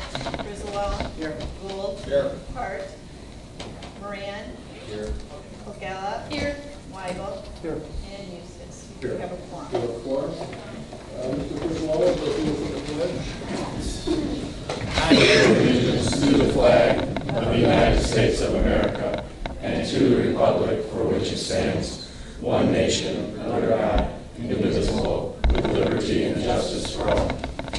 Griswold. Here. Gould. Here. Hart. Moran. Here. Ocala. Here. Weigel. Here. And Eustace. We Here. have a quorum. We have a quorum. Mr. Griswold, let's do the pledge. I pledge allegiance to the flag of the United States of America and to the republic for which it stands, one nation, under God, indivisible, with liberty and justice for all.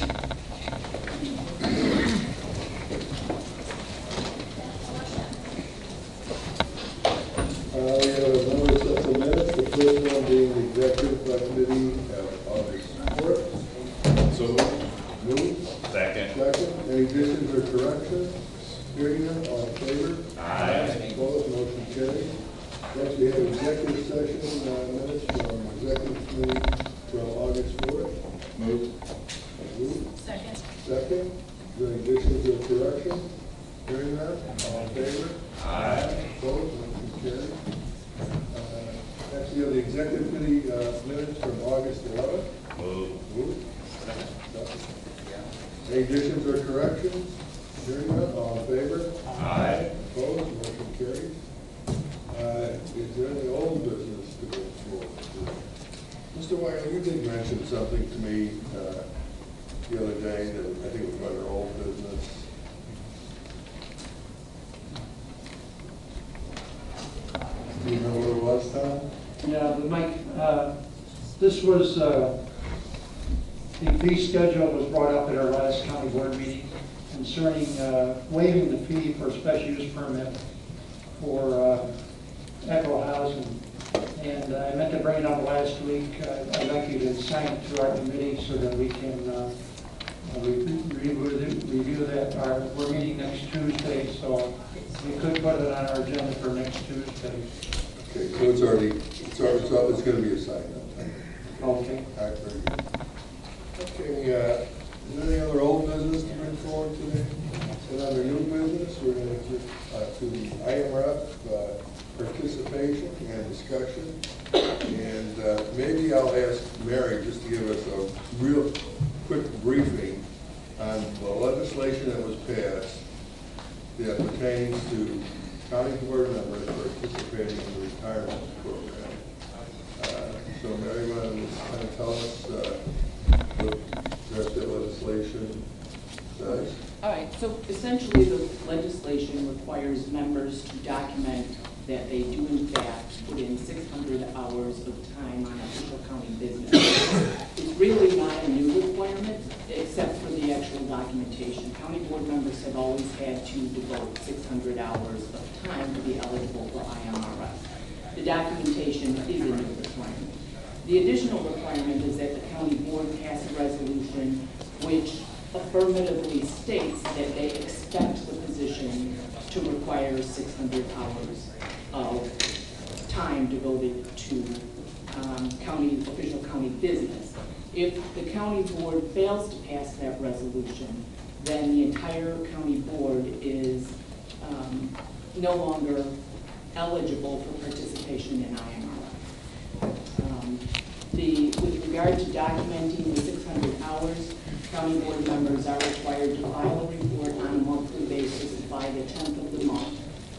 We have a number of sets of minutes, the first one being the executive committee of August 4th. So Moved. Second. Second. Any additions or corrections? Hearing none, all in favor? Aye. Opposed, motion carries. Next, we have executive session minutes from executive committee from August 4th. Move. Moved. Second. Second. Is there any additions or corrections? Hearing none, all in favor? Aye. Opposed, motion carries. Next, we have the executive committee minutes from August 11th. Move. Moved. Second. Any additions or corrections? Hearing none, all in favor? Aye. Opposed, motion carries. Is there any old business to go forward? Mr. Weigel, you did mention something to me the other day that I think was under old business. Do you know what it was, Tom? Yeah, but Mike, this was, the fee schedule was brought up at our last county board meeting concerning waiving the fee for a special use permit for Echo Housing. And I meant to bring it up last week. I'd like you to sign it to our committee so that we can review that. We're meeting next Tuesday, so we could put it on our agenda for next Tuesday. Okay, so it's going to be assigned then. Okay. All right, very good. Okay, is there any other old business to bring forward today? And under new business, we're going to the IMRF participation and discussion. And maybe I'll ask Mary just to give us a real quick briefing on the legislation that was passed that pertains to county board members participating in the retirement program. So Mary, you want to kind of tell us what that legislation says? All right, so essentially the legislation requires members to document that they do in fact put in 600 hours of time on official county business. It's really not a new requirement except for the actual documentation. County board members have always had to devote 600 hours of time to be eligible for IMRF. The documentation is a new requirement. The additional requirement is that the county board pass a resolution which affirmatively states that they expect the position to require 600 hours of time devoted to official county business. If the county board fails to pass that resolution, then the entire county board is no longer eligible for participation in IMRF. With regard to documenting the 600 hours, county board members are required to file a report on a monthly basis by the 10th of the month.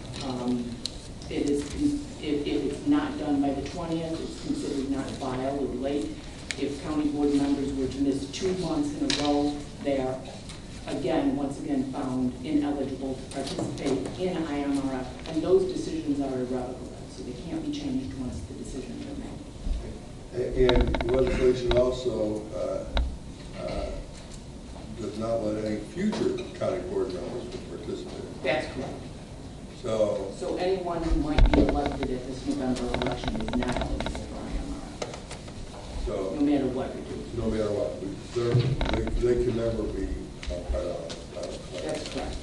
If it's not done by the 20th, it's considered not filed or late. If county board members were to miss 2 months in a row, they are once again found ineligible to participate in IMRF, and those decisions are irrevocable, so they can't be changed once the decisions are made. And legislation also does not let any future county board members participate. That's correct. So anyone who might be elected at this November election is not eligible for IMRF, no matter what we do. No matter what, they can never be cut out. That's correct.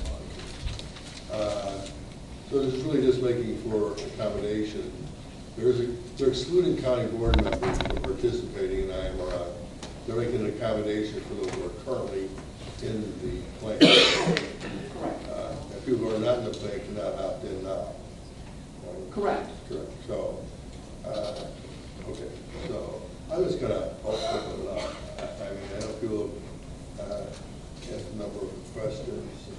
So this is really just making for accommodation. They're excluding county board members from participating in IMRI. They're making an accommodation for those who are currently in the plan. Correct. And people who are not in the plan cannot opt in now. Correct. Correct. So, okay. So I'm just going to open it up. I mean, I know people have asked a number of questions.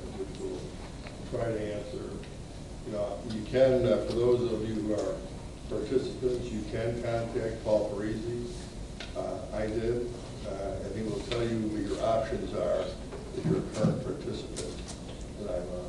try to answer. You know, you can, for those of you who are participants, you can contact Paul Parisi. I did, and he will tell you what your options are if you're a current participant. And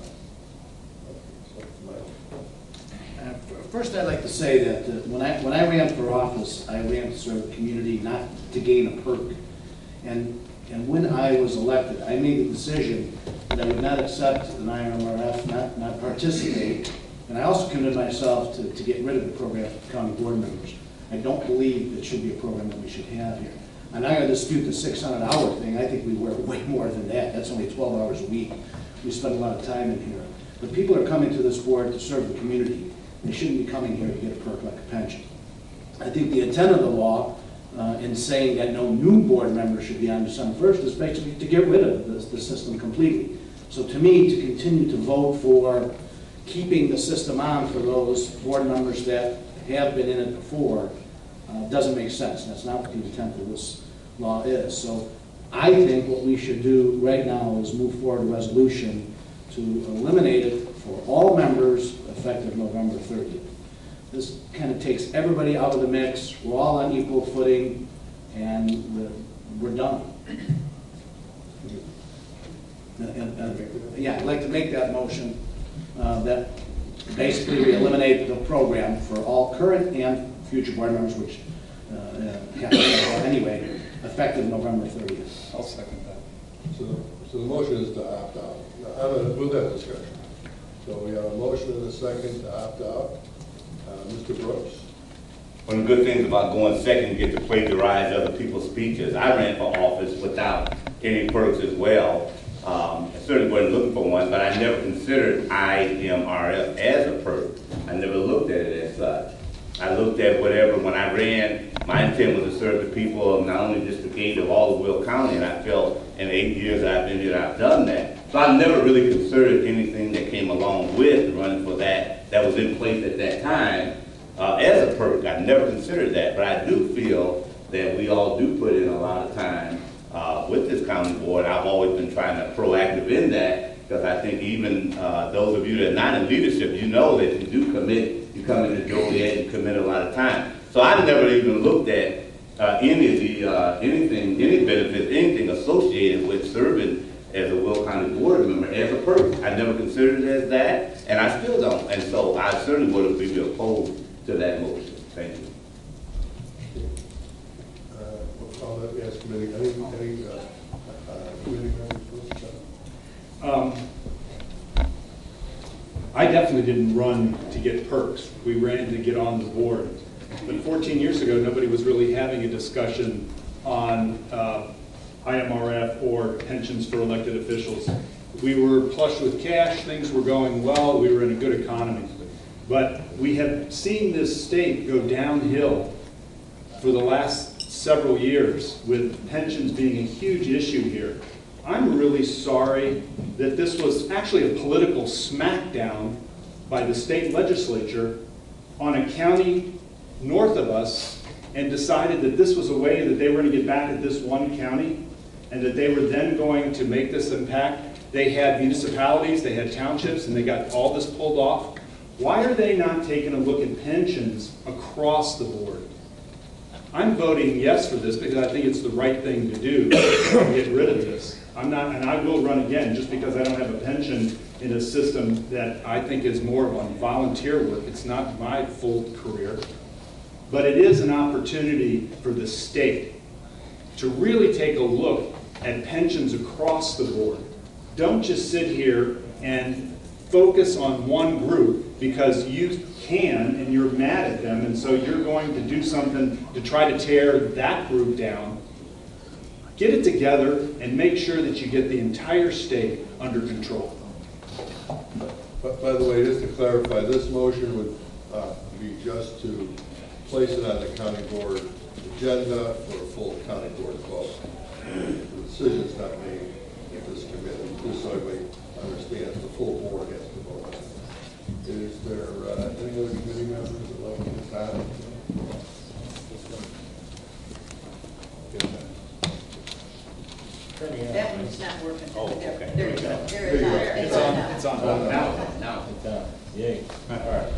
First, I'd like to say that when I ran for office, I ran to serve the community, not to gain a perk. And when I was elected, I made the decision that I would not accept an IMRF, not participate. And I also committed myself to get rid of the program for county board members. I don't believe it should be a program that we should have here. I'm not going to dispute the 600-hour thing. I think we work way more than that. That's only 12 hours a week. We spend a lot of time in here. But people are coming to this board to serve the community. They shouldn't be coming here to get a perk like a pension. I think the intent of the law in saying that no new board member should be on December 1st is basically to get rid of the system completely. So to me, to continue to vote for keeping the system on for those board members that have been in it before doesn't make sense. That's not what the intent of this law is. So I think what we should do right now is move forward a resolution to eliminate it for all members effective November 30th. This kind of takes everybody out of the mix. We're all on equal footing, and we're done. Yeah, I'd like to make that motion that basically we eliminate the program for all current and future board members, which anyway, effective November 30th. I'll second that. so the motion is to opt out. Now, we'll have discussion. So we have a motion and a second to opt out. Mr. Brooks? One of the good things about going second, you get to plagiarize other people's speeches. I ran for office without any perks as well. I certainly wasn't looking for one, but I never considered IMRF as a perk. I never looked at it as such. I looked at whatever, when I ran, my intent was to serve the people of not only District 8 of all of Will County, and I felt in the 8 years I've been here, I've done that. So I never really considered anything that came along with running for that was in place at that time as a perk. I never considered that, but I do feel that we all do put in a lot of time with this county board. I've always been trying to proactive in that, because I think even those of you that are not in leadership, you know that you do commit, you come into Joliet, you commit a lot of time. So I never even looked at any of the, any benefits, anything associated with serving as a Will County board member as a perk. I never considered it as that, and I still don't. And so I certainly would be opposed to that motion. Thank you. I'll let you ask committee. Any committee members? I definitely didn't run to get perks. We ran to get on the board. But 14 years ago, nobody was really having a discussion on IMRF or pensions for elected officials. We were flush with cash, things were going well, we were in a good economy. But we have seen this state go downhill for the last several years, with pensions being a huge issue here. I'm really sorry that this was actually a political smackdown by the state legislature on a county north of us, and decided that this was a way that they were going to get back at this one county, and that they were then going to make this impact. They had municipalities, they had townships, and they got all this pulled off. Why are they not taking a look at pensions across the board? I'm voting yes for this because I think it's the right thing to do, to get rid of this. I'm not, and I will run again just because I don't have a pension in a system that I think is more of on volunteer work. It's not my full career. But it is an opportunity for the state to really take a look at pensions across the board. Don't just sit here and focus on one group because you can and you're mad at them, and so you're going to do something to try to tear that group down. Get it together and make sure that you get the entire state under control. But by the way, just to clarify, this motion would be just to place it on the county board agenda for a full county board vote. The decision's not made at this committee, just so everybody understands the full board has to vote on it. Is there any other committee members that like to comment? That was It's not working. Oh, okay. There you go. There you go. It's on now. It's on now. It's on. Yay. All right.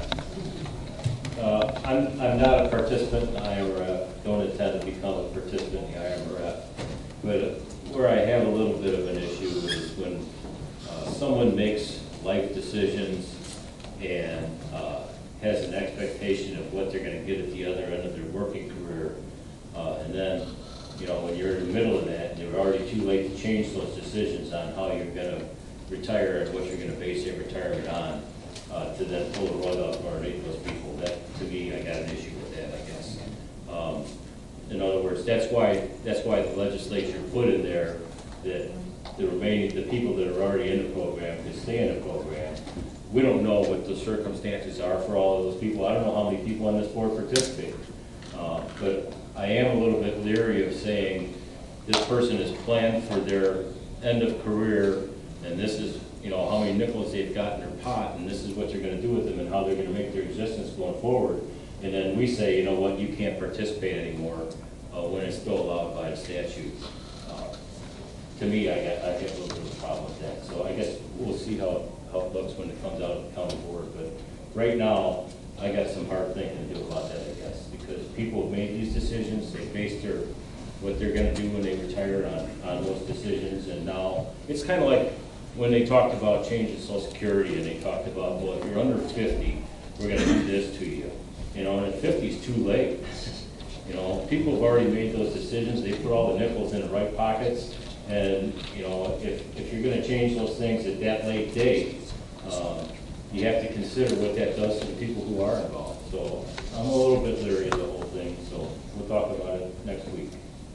I'm not a participant in the IMRF, don't intend to become a participant in the IMRF. But where I have a little bit of an issue is when someone makes life decisions and has an expectation of what they're going to get at the other end of their working career. And then, you know, when you're in the middle of that, and you're already too late to change those decisions on how you're going to retire and what you're going to base your retirement on, to then pull the rug out from underneath those people. That, to me, I got an issue with that, I guess. In other words, that's why the legislature put in there that the people that are already in the program can stay in the program. We don't know what the circumstances are for all of those people. I don't know how many people on this board participate. But I am a little bit leery of saying this person is planned for their end of career, and this is, you know, how many nickels they've got in their pot, and this is what you're going to do with them and how they're going to make their existence going forward. And then we say, you know what, you can't participate anymore when it's still allowed by the statute. To me, I get a little bit of a problem with that. So I guess we'll see how it looks when it comes out of the county board. But right now, I got some hard thinking to do about that, I guess, because people have made these decisions. They based what they're going to do when they retire on those decisions. And now it's kind of like when they talked about changing Social Security and they talked about, well, if you're under 50, we're going to do this to you. You know, and at 50 is too late. You know, people have already made those decisions. They put all the nickels in the right pockets. And, you know, if you're going to change those things at that late date, you have to consider what that does to the people who are involved. So I'm a little bit leery of the whole thing, so we'll talk about it next week.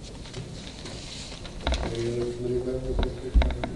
Any other committee members?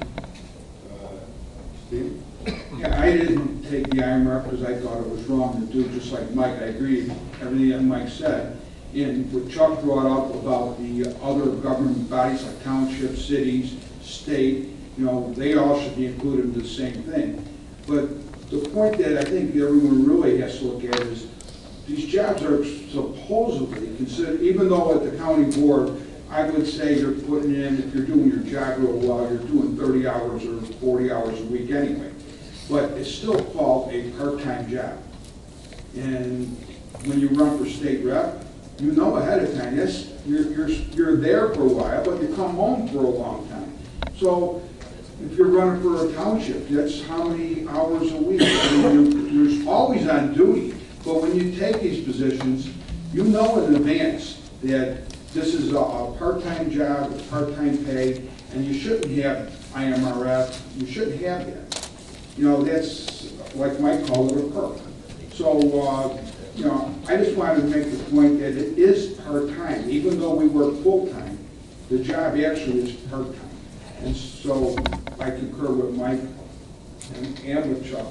Steve? Yeah, I didn't take the IMRF because I thought it was wrong to do, just like Mike. I agree with everything that Mike said. And what Chuck brought up about the other government bodies like townships, cities, state, you know, they all should be included in the same thing. But the point that I think everyone really has to look at is these jobs are supposedly considered, even though at the county board, I would say you're putting in, if you're doing your job real well, you're doing 30 hours or 40 hours a week anyway. But it's still called a part-time job. And when you run for state rep, you know ahead of time, yes, you're there for a while, but you come home for a long time. So if you're running for a township, that's how many hours a week. I mean, you're always on duty. But when you take these positions, you know in advance that this is a part-time job, it's part-time pay, and you shouldn't have IMRF, you shouldn't have that. You know, that's, like Mike called it, a perk. So, you know, I just wanted to make the point that it is part-time. Even though we work full-time, the job actually is part-time. And so I concur with Mike and with Chuck.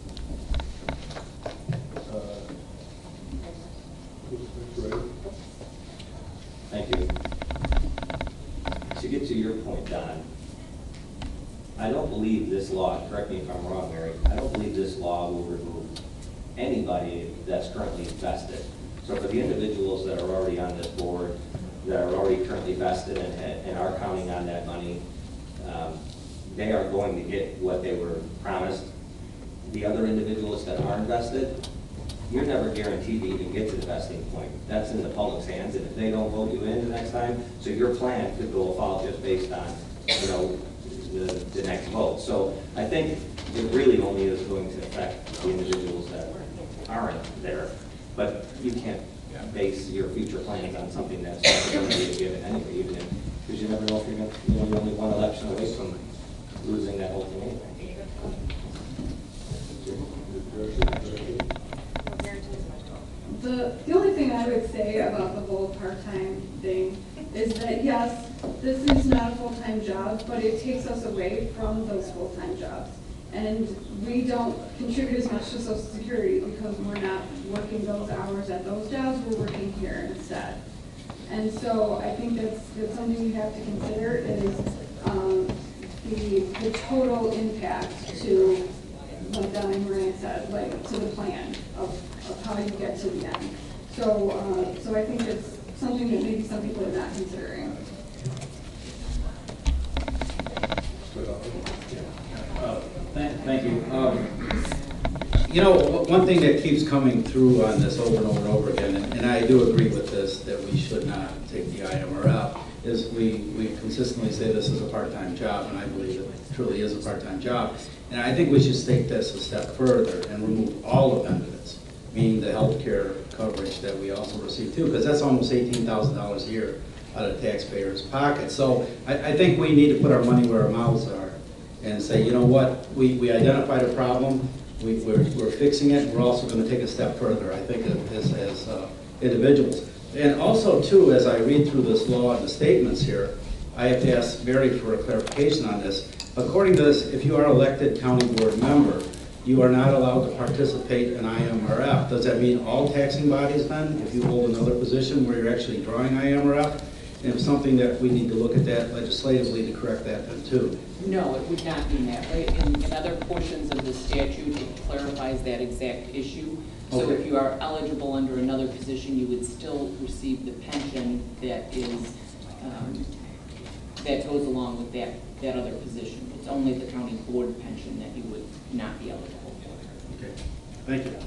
Thank you. To get to your point, Don, I don't believe this law, correct me if I'm wrong, Mary, I don't believe this law will remove anybody that's currently vested. So for the individuals that are already on this board, that are already currently vested and are counting on that money, they are going to get what they were promised. The other individuals that aren't vested, you're never guaranteed to even get to the vesting point. That's in the public's hands, and if they don't vote you in the next time, so your plan could go off just based on, you know, the next vote. So I think it really only is going to affect the individuals that aren't there. But you can't base your future plans on something that's not going to be a given anyway, even if, because you never know if you're going to, you know, you're only one election away from losing that whole thing anyway. The only thing I would say about the whole part-time thing is that, yes, this is not a full-time job, but it takes us away from those full-time jobs. And we don't contribute as much to Social Security because we're not working those hours at those jobs, we're working here instead. And so I think that's something you have to consider is the total impact to, like Don and Moran said, like to the plan of how you get to the end. So, so I think it's something that maybe some people are not considering. Thank you. You know, one thing that keeps coming through on this over and over and over again, and I do agree with this, that we should not take the IMRF, is we consistently say this is a part-time job, and I believe it truly is a part-time job. And I think we should take this a step further and remove all the benefits, meaning the health care coverage that we also receive too, because that's almost $18,000 a year out of taxpayers' pockets. So I think we need to put our money where our mouths are and say, you know what, we identified a problem, we're fixing it, we're also going to take a step further, I think, as individuals. And also, too, as I read through this law and the statements here, I have to ask Mary for a clarification on this. According to this, if you are an elected county board member, you are not allowed to participate in IMRF. Does that mean all taxing bodies then, if you hold another position where you're actually drawing IMRF? And it's something that we need to look at that legislatively to correct that then, too. No, it would not mean that. Right? In other portions of the statute, it clarifies that exact issue. So Okay. if you are eligible under another position, you would still receive the pension that is, that goes along with that other position. It's only the county board pension that you would not be eligible for. Okay, thank you.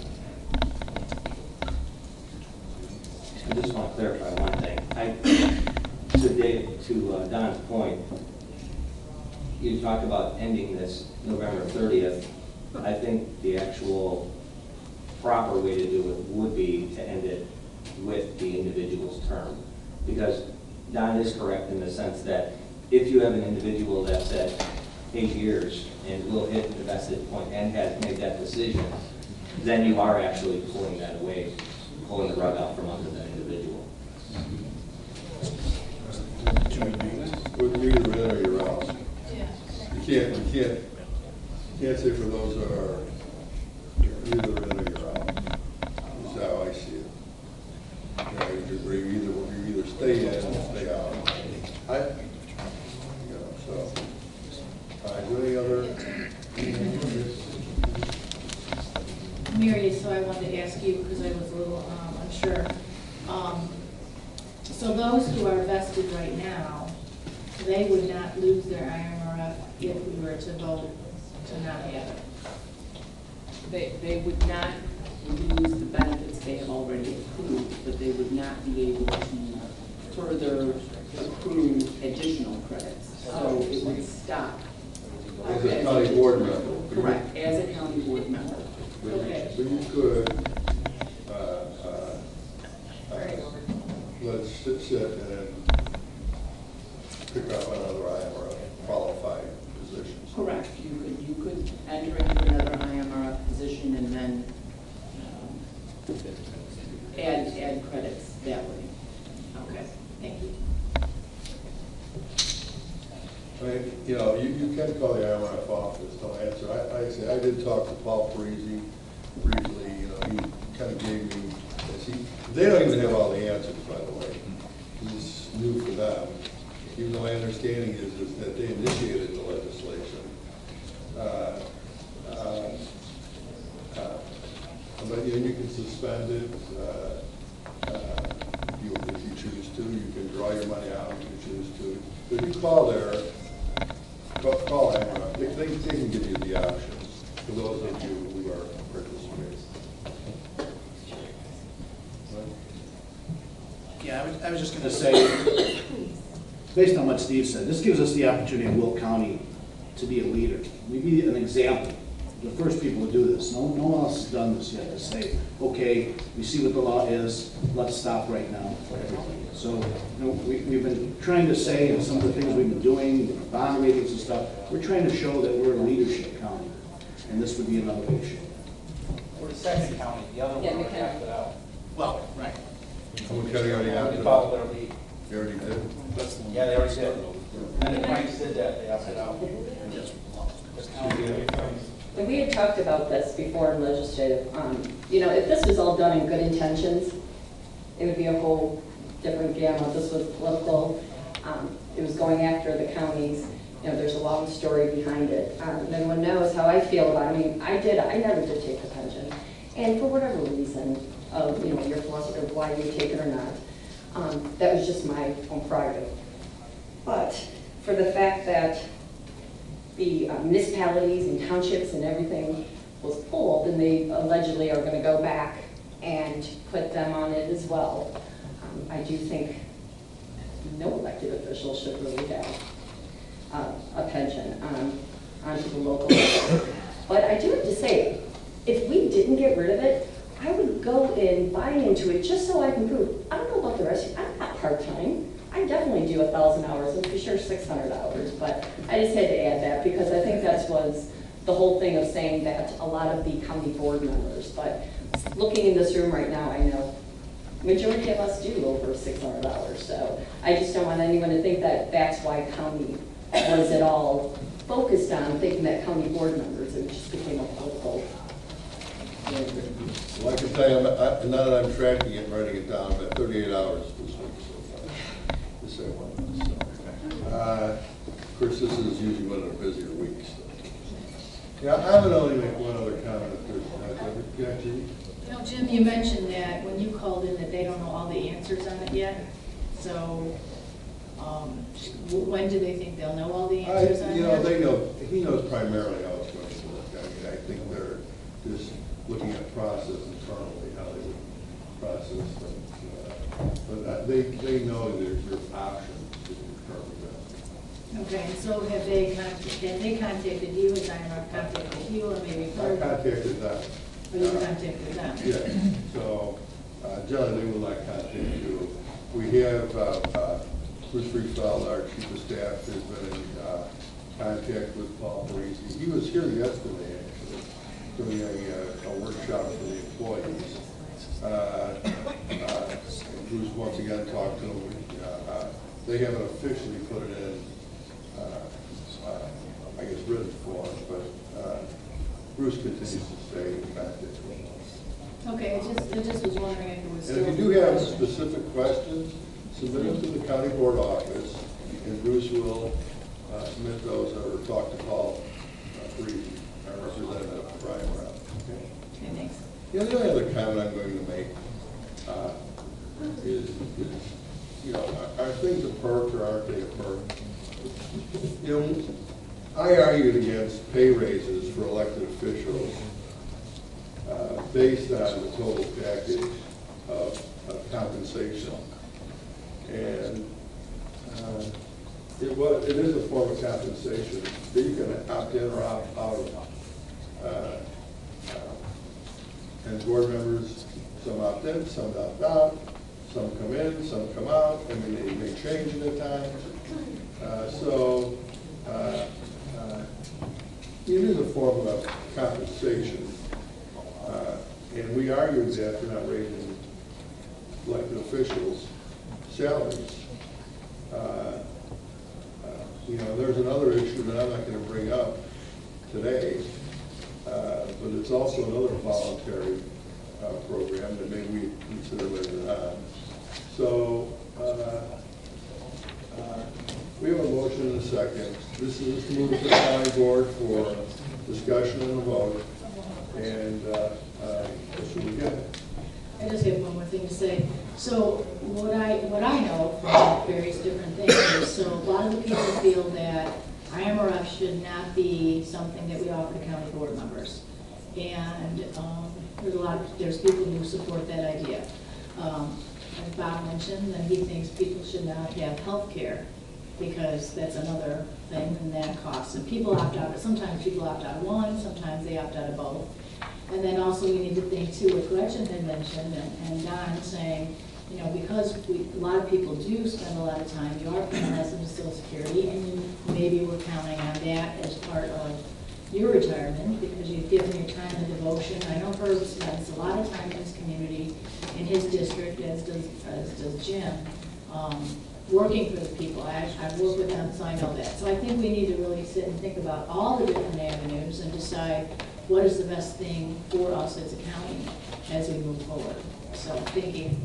I just want to clarify one thing. To Don's point, you talked about ending this November 30th. I think the actual proper way to do it would be to end it with the individual's term. Because Don is correct in the sense that if you have an individual that's at 8 years and will hit the vested point and has made that decision, then you are actually pulling that away, pulling the rug out from under that individual. Would you either in or you're out? You can't say for those that are either in or you're out. That's how I see it. You either stay in or stay out. So. Is there any other? Mary, so I wanted to ask you, because I was a little unsure. So those who are vested right now, they would not lose their IMRF if we were to vote to not have it? They would not lose the benefits they have already accrued, but they would not be able to further accrue additional credits. So it would stop. As a county board member. Correct, as a county board member. Okay. But you could, let's sit and pick up another IMRF qualified positions. Correct. You could enter into another IMRF position and then add credits that way. Okay, thank you. I mean, you can call the IMRF office, don't answer. I did talk to Paul Parisi briefly, he kind of gave me, they don't even have all the answers, by the way. This is new for them. Even though my understanding is that they initiated the legislation. But you can suspend it if you choose to. You can draw your money out if you choose to. But if you call IMRF, they can give you the options for those of you who are participating. Yeah, I was just going to say, based on what Steve said, this gives us the opportunity in Will County to be a leader. We be an example, the first people to do this. No one else has done this yet, to say, okay, we see what the law is, let's stop right now for everything. So we've been trying to say, and some of the things we've been doing, bond ratings and stuff, we're trying to show that we're a leadership county, and this would be another way to show. We're the second county, the other one we have it out. Well, right. Someone county already We opted followed out. their lead. They already did? Yeah, they already did. And the Franks did that, they opted out. And we had talked about this before in legislative. If this was all done in good intentions, it would be a whole different gamut. This was political. It was going after the counties. There's a long story behind it. Everyone knows how I feel about it. I mean, I never did take the pension. And for whatever reason, your philosophy of why you take it or not, that was just my own prerogative. But for the fact that the municipalities and townships and everything was pulled, and they allegedly are gonna go back and put them on it as well. I do think no elected official should really have a pension onto the local level. But I do have to say, if we didn't get rid of it, I would go and buy into it just so I can prove. I don't know about the rest of you, I'm not part-time. I definitely do 1,000 hours, and for sure 600 hours, but I just had to add that because I think that was the whole thing of saying that a lot of the county board members, but looking in this room right now, I know majority of us do over 600 hours, so I just don't want anyone to think that that's why county was at all focused on, thinking that county board members, it just became a political. Well, I can tell you, now that I'm tracking it and writing it down, I'm at 38 hours this week so far. This I want. So. Of course, this is usually one of the busier weeks. So. Yeah, I would only make one other comment if there's not. Yeah, Judy? You know, Jim, you mentioned that when you called in that they don't know all the answers on it yet. So when do they think they'll know all the answers on it? You know, they know, he knows primarily how it's going to work. I mean, I think they're just looking at process internally, how they would process things. But they know there's options to determine that. Okay, so have they contacted you, has IMRF contacted you, or maybe? I contacted them. Or you contacted them? Yeah, so generally they will not contact you. We have Bruce Friesfeld, our chief of staff, has been in contact with Paul Parisi. He was here yesterday, actually, doing a workshop for the employees. Bruce once again talked to them. They haven't officially put it in, I guess, written form, but Bruce continues to stay in contact with them. Okay, I just was wondering if it was still. And if you do have specific questions, submit them to the county board office, and Bruce will submit those or talk to Paul Parisi, our representative for IMRF. Okay, thanks. The only other comment I'm going to make is, you know, are things a perk or aren't they a perk? You know, I argued against pay raises for elected officials based on the total package of compensation. And it is a form of compensation that you can opt in or opt out of. And board members, some opt in, some opt out, some come in, some come out. I mean, they may change at times. It is a form of compensation. And we argued that for not raising elected officials' salaries. You know, there's another issue that I'm not going to bring up today, but it's also another voluntary program that maybe we consider later on. So we have a motion and a second. This is moved to the county board for discussion and a vote. And what should we get? I just have one more thing to say. So what I know from various different things is, so a lot of the people feel that IMRF should not be something that we offer to county board members. And there's people who support that idea. As Bob mentioned, that he thinks people should not have health care because that's another thing and that costs. And people opt out, sometimes people opt out of one, sometimes they opt out of both. And then also we need to think too, what Gretchen had mentioned and Don saying, you know, because a lot of people do spend a lot of time, you are paying less into Social Security, and maybe we're counting on that as part of your retirement because you've given your time and devotion. I know Herb spends a lot of time in his community, in his district, as does Jim, working for the people. I've worked with them, so I know that. So I think we need to really sit and think about all the different avenues and decide what is the best thing for us as a county as we move forward. So, thank you.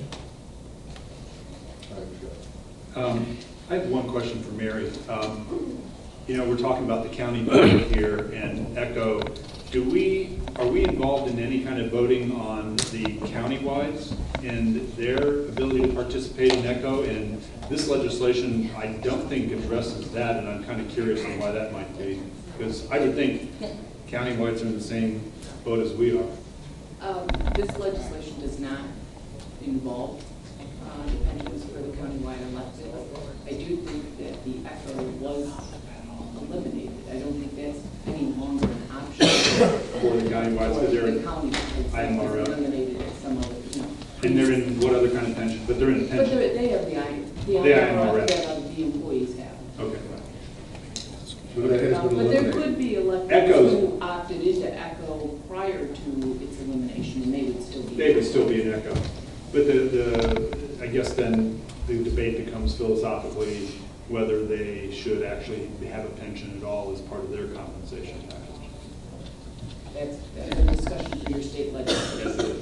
I have one question for Mary. You know, we're talking about the county budget here and ECHO. Are we we involved in any kind of voting on the county-wides and their ability to participate in ECHO? And this legislation, I don't think addresses that, and I'm kind of curious on why that might be. Because I would think county-wides are in the same boat as we are. This legislation does not involve the pensions for the countywide elected. I do think that the ECHO was eliminated. I don't think that's any longer an option For the county-wides, because they're the in county. IMRF. Eliminated at some other, And they're in what other kind of pension? But they're in a But pension. they have the IMRF. that the employees have. Okay. So that has been But there eliminated. could be electeds Echoes. who opted into ECHO prior to its elimination, and they would still be. They would still be an ECHO. But I guess then the debate becomes philosophically whether they should actually have a pension at all as part of their compensation package. That's a discussion for your state legislature.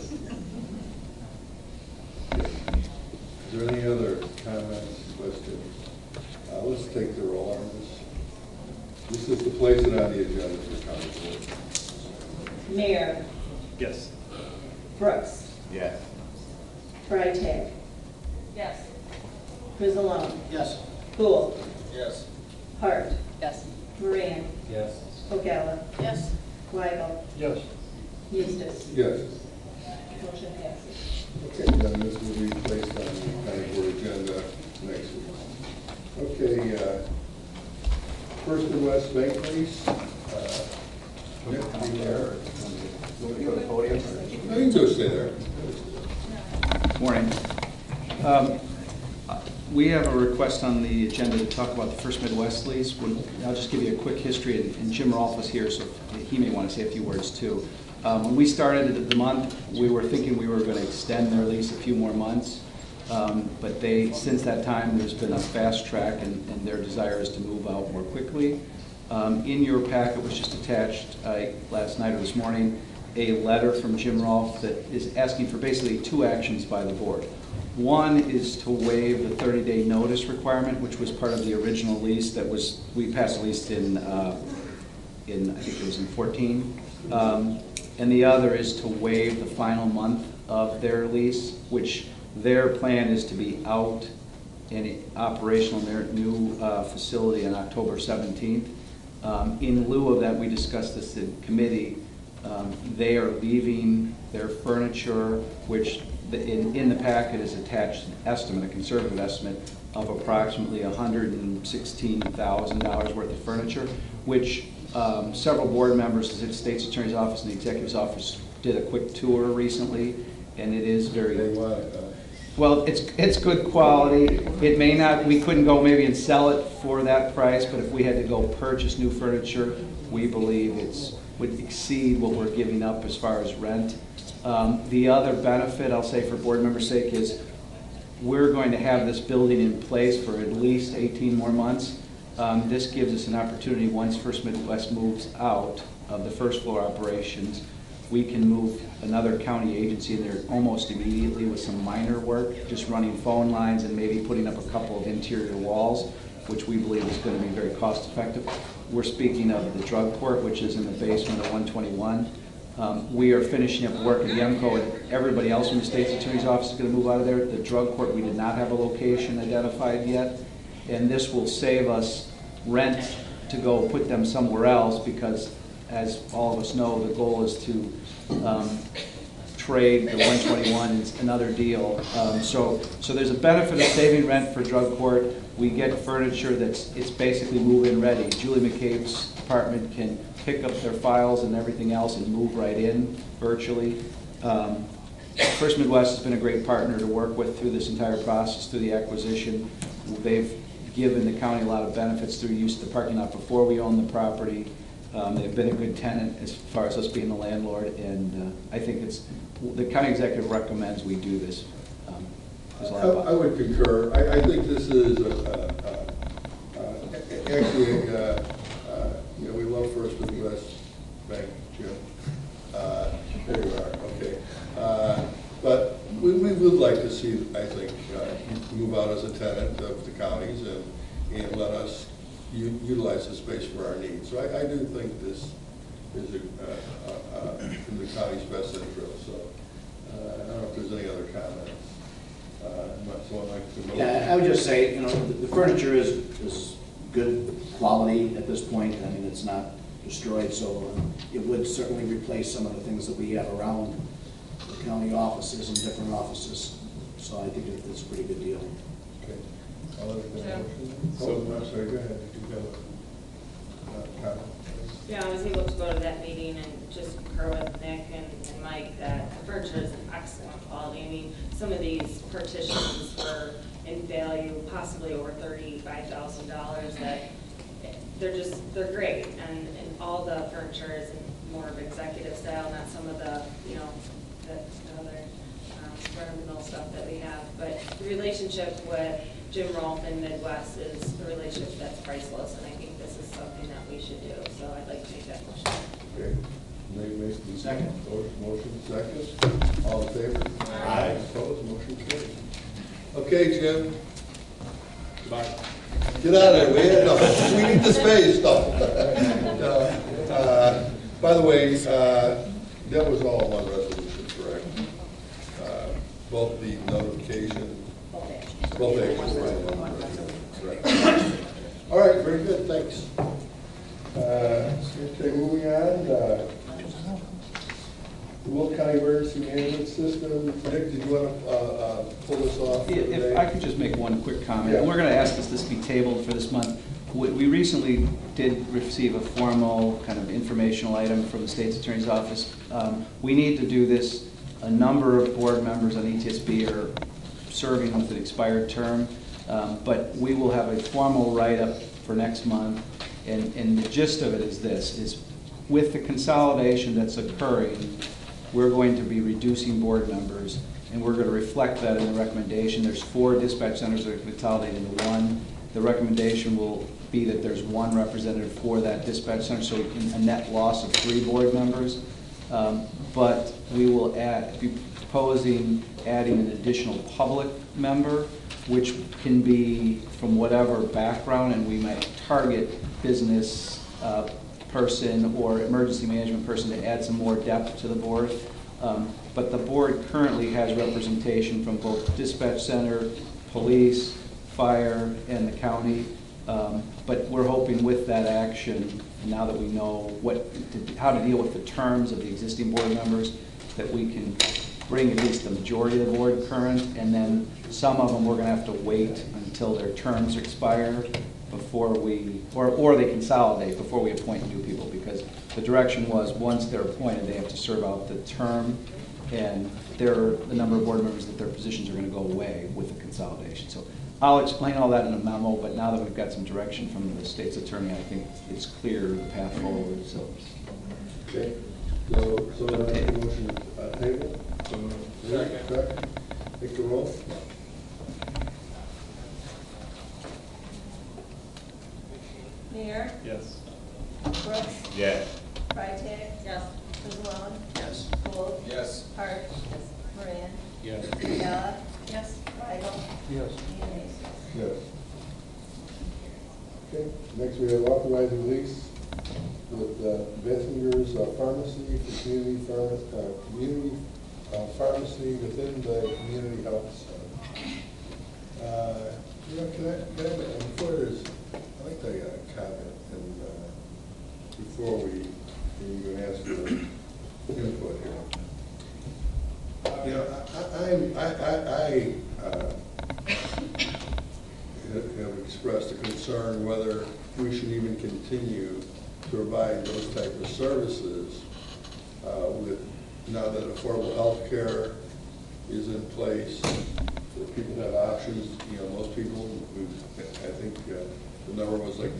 Is there any other comments, questions? Let's take the roll on this. This is to place it on the agenda for county board. Mayor Yes. Brooks, Yes. Freitag, Yes. Frizzalone, Yes. Poole, Yes. Hart, Yes. Moran, Yes. O'Galla, Yes. Weigel, Yes. Eustace. Yes. Motion passes. Okay, then this will be placed on the county board agenda next week. Okay, First and West Bank lease. Nick, you there? You want to go to the podium? No, you can go stay there. Morning. We have a request on the agenda to talk about the First Midwest lease. I'll just give you a quick history, and Jim Rolfe is here, so he may want to say a few words too. When we started the month, we were thinking we were going to extend their lease a few more months, but since that time, there's been a fast track, and their desire is to move out more quickly. In your packet was just attached last night or this morning a letter from Jim Rolfe that is asking for basically 2 actions by the board. One is to waive the 30-day notice requirement, which was part of the original lease we passed a lease in I think it was in 14. And the other is to waive the final month of their lease, which their plan is to be out and operational in their new facility on October 17th. In lieu of that, we discussed this in committee. They are leaving their furniture, which in the packet is attached an estimate, a conservative estimate of approximately $116,000 worth of furniture, which several board members, the State's Attorney's Office and the Executive's Office did a quick tour recently, and it is very... They want it, Well, it's good quality. It may not, we couldn't go maybe and sell it for that price, but if we had to go purchase new furniture, we believe would exceed what we're giving up as far as rent. The other benefit, I'll say for board members' sake, is we're going to have this building in place for at least 18 more months. This gives us an opportunity, once First Midwest moves out of the first floor operations, we can move another county agency in there almost immediately with some minor work, just running phone lines and maybe putting up a couple of interior walls, which we believe is going to be very cost effective. We're speaking of the drug court, which is in the basement of 121. We are finishing up work at Yemco, and everybody else in the State's Attorney's Office is going to move out of there. The drug court, we did not have a location identified yet, and this will save us rent to go put them somewhere else, because as all of us know, the goal is to trade the 121. It's another deal. So there's a benefit of saving rent for drug court. We get furniture it's basically move-in ready. Julie McCabe's department can pick up their files and everything else and move right in virtually. First Midwest has been a great partner to work with through this entire process, through the acquisition. They've given the county a lot of benefits through use of the parking lot before we owned the property. They've been a good tenant as far as us being the landlord, and I think the county executive recommends we do this. I would concur. I think this is actually, we love First Midwest Bank, Jim. There you are, okay. But we would like to see, I think, move out as a tenant of the counties and let us utilize the space for our needs. So I do think this is in the I would just say, you know, the furniture is good quality at this point. I mean, it's not destroyed, so it would certainly replace some of the things that we have around the county offices and different offices. So I think it's a pretty good deal. Okay. I'll entertain a motion. So- Oh, I'm sorry, go ahead. You have a comment? Yeah, I was able to go to that meeting and just concur with Nick and Mike that the furniture is excellent quality. I mean, some of these partitions were in value possibly over $35,000 that they're great. And all the furniture is in more of executive style, not some of the, you know, the other run-of-the-mill stuff that we have. But the relationship with Jim Rolfe and Midwest is a relationship that's priceless, and I think this is something that we should do. So I'd like to make that motion. Okay. Nate makes the Second. Motion second. All in favor? Aye. Opposed, motion carried. Okay, Jim. Goodbye. Get out of there, man. No, we need the space, though. By the way, that was all one resolution, correct? Both the notification, both actions, right? Correct. All right, very good, thanks. Okay, moving on. The Will County Emergency Management System. Nick, did you want to pull this off? If I could just make one quick comment, Yeah. and we're going to ask this be tabled for this month. We recently did receive a formal kind of informational item from the State's Attorney's Office. We need to do this. A number of board members on ETSB are serving with an expired term, but we will have a formal write-up for next month. And the gist of it is this, is with the consolidation that's occurring, we're going to be reducing board members, and we're going to reflect that in the recommendation. There's 4 dispatch centers that are consolidated into 1. The recommendation will be that there's 1 representative for that dispatch center, so a net loss of 3 board members. But we will be proposing adding an additional public member, which can be from whatever background, and we might target business person or emergency management person to add some more depth to the board. But the board currently has representation from both dispatch center, police, fire, and the county. But we're hoping with that action, now that we know how to deal with the terms of the existing board members, that we can bring at least the majority of the board current, and then some of them we're going to have to wait until their terms expire before we, or they consolidate before we appoint new people, because the direction was once they're appointed, they have to serve out the term, and the number of board members that their positions are going to go away with the consolidation. So I'll explain all that in a memo, but now that we've got some direction from the state's attorney, I think it's clear the path forward. So. Okay. So that's the motion table. Second. Take the roll. Mayor, Yes. Brooks, Yes. Freitag. Yes. Sisseton. Yes. Gould. Yes. Hart. Moran. Yes. Ayala. Yes. Weigel. Yes. And Mason. Yes. Okay, next we have authorizing lease with Bessinger's Pharmacy for community pharmacy within the community health center. Before there's, I'd like to comment, and before we even ask for input here. I have expressed a concern whether we should even continue to provide those type of services with, now that affordable health care is in place, that people have options. Most people, I think the number was like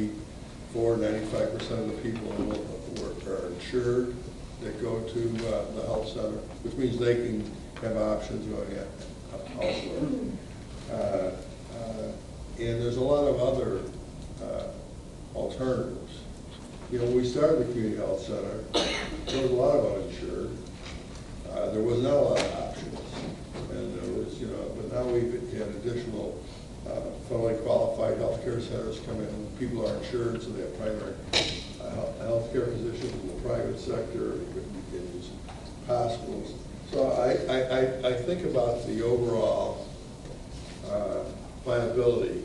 95% of the people are insured that go to the health center, which means they can have options going elsewhere. And there's a lot of other alternatives. When we started the community health center, there was a lot of uninsured. There was not a lot of options. And there was, but now we've had additional fully qualified healthcare centers come in. People are insured, so they have primary healthcare positions in the private sector. They can use hospitals. So I think about the overall viability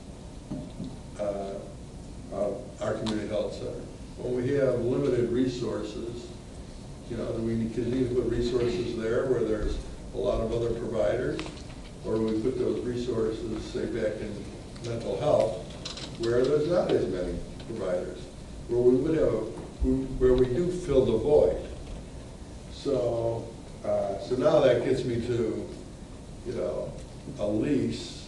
of our community health center. When we have limited resources, do we continue to put resources there where there's a lot of other providers? Or do we put those resources, say, back in mental health, where there's not as many providers, where we would have, where we do fill the void? So now that gets me to, a lease.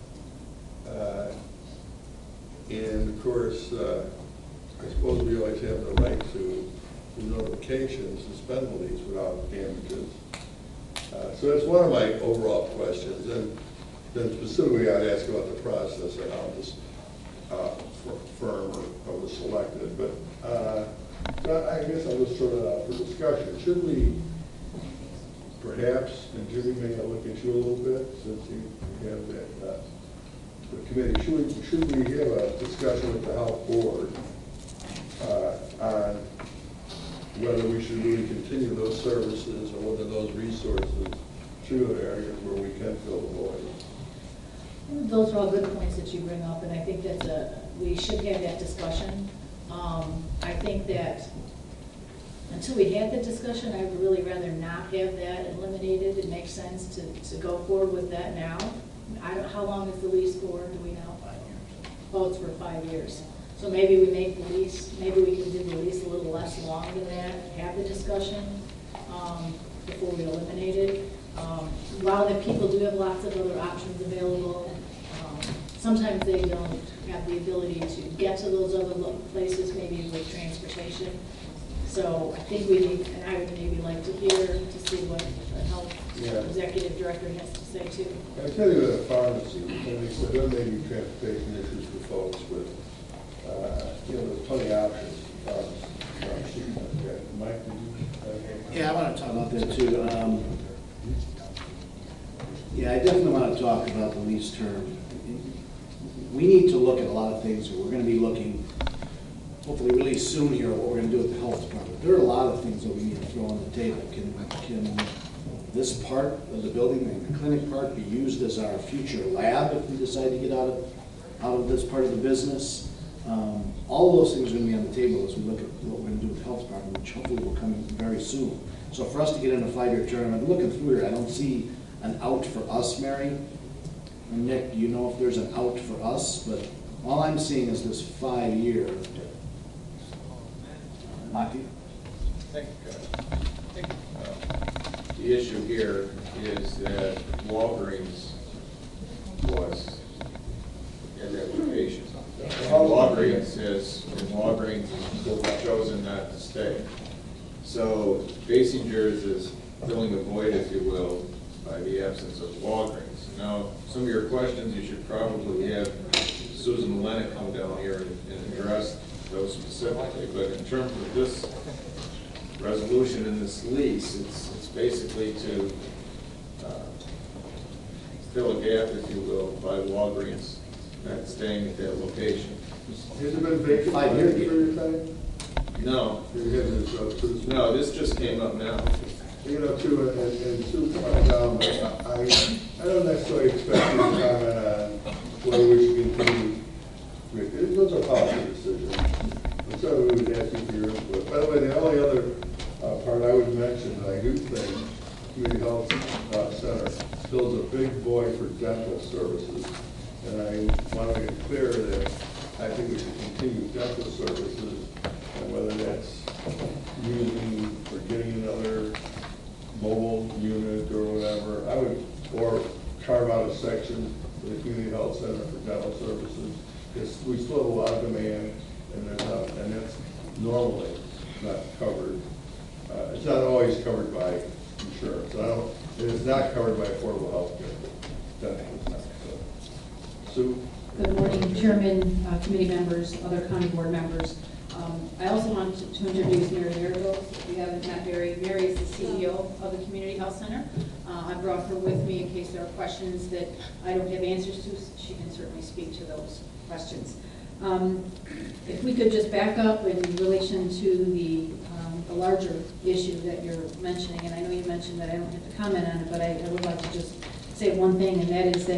And of course, I suppose we always have the right to notification, suspend the lease without damages. So that's one of my overall questions. And then specifically, I'd ask about the process and how this firm was selected. But so I guess I'll just sort of out for discussion. Should we perhaps, and Jimmy may look at you a little bit since you have that the committee, should we have a discussion with the health board on whether we should really continue those services or whether those resources should go to areas where we can fill the void? Those are all good points that you bring up, and I think that we should have that discussion. I think that until we have the discussion, I would really rather not have that eliminated. It makes sense to go forward with that now. How long is the lease for, do we know? 5 years. Oh, it's for 5 years. So maybe we make the lease, maybe we can do the lease a little less long than that, have the discussion before we eliminate it. While the people do have lots of other options available, sometimes they don't have the ability to get to those other places, maybe with transportation. So I think we need, and I would maybe like to hear to see what the health executive director has to say too. I tell you, at a pharmacy, and they said there may be transportation issues for folks with, there's plenty of options. Mike, Yeah, I want to talk about that too. I definitely want to talk about the lease term. We need to look at a lot of things. We're going to be looking, hopefully really soon here, what we're going to do with the health department. There are a lot of things that we need to throw on the table. Can this part of the building, the clinic part, be used as our future lab if we decide to get out of this part of the business? All of those things are going to be on the table as we look at what we're going to do with the health department, which hopefully will come very soon. So for us to get in a 5-year term, I'm looking through here, I don't see an out for us, Mary. And Nick, do you know if there's an out for us? But all I'm seeing is this 5-year. Monty? I think the issue here is that Walgreens was in that location. Walgreens has chosen not to stay. So Basinger's is filling a void, if you will, by the absence of Walgreens. Now, some of your questions, you should probably have Susan Lennox come down here and address those specifically. But in terms of this resolution in this lease, it's basically to fill a gap, if you will, by Walgreens not staying at that location. Has it been vacant 5 years for your time? No. No, this just came up now. Too, and Sue pointed out, I don't necessarily expect you to comment on whether we should continue. Those are policy decisions. And so we would ask you for your input. By the way, the only other part I would mention that I do think Community Health Center fills a big void for dental services. And I want to make it clear that I think we should continue dental services, and whether that's using or getting another mobile unit or whatever, I would, or carve out a section for the Community Health Center for dental services. Because we still have a lot of demand, and that's normally not covered. It's not always covered by insurance. It is not covered by affordable health care. Dental is not. Sue? Good morning, Chairman, committee members, other county board members. I also want to introduce Mary Marigold. We haven't met Mary. Mary is the CEO of the Community Health Center. I brought her with me in case there are questions that I don't have answers to. She can certainly speak to those questions. If we could just back up in relation to the larger issue that you're mentioning, and I know you mentioned that I don't have to comment on it, but I would like to just say one thing, and that is that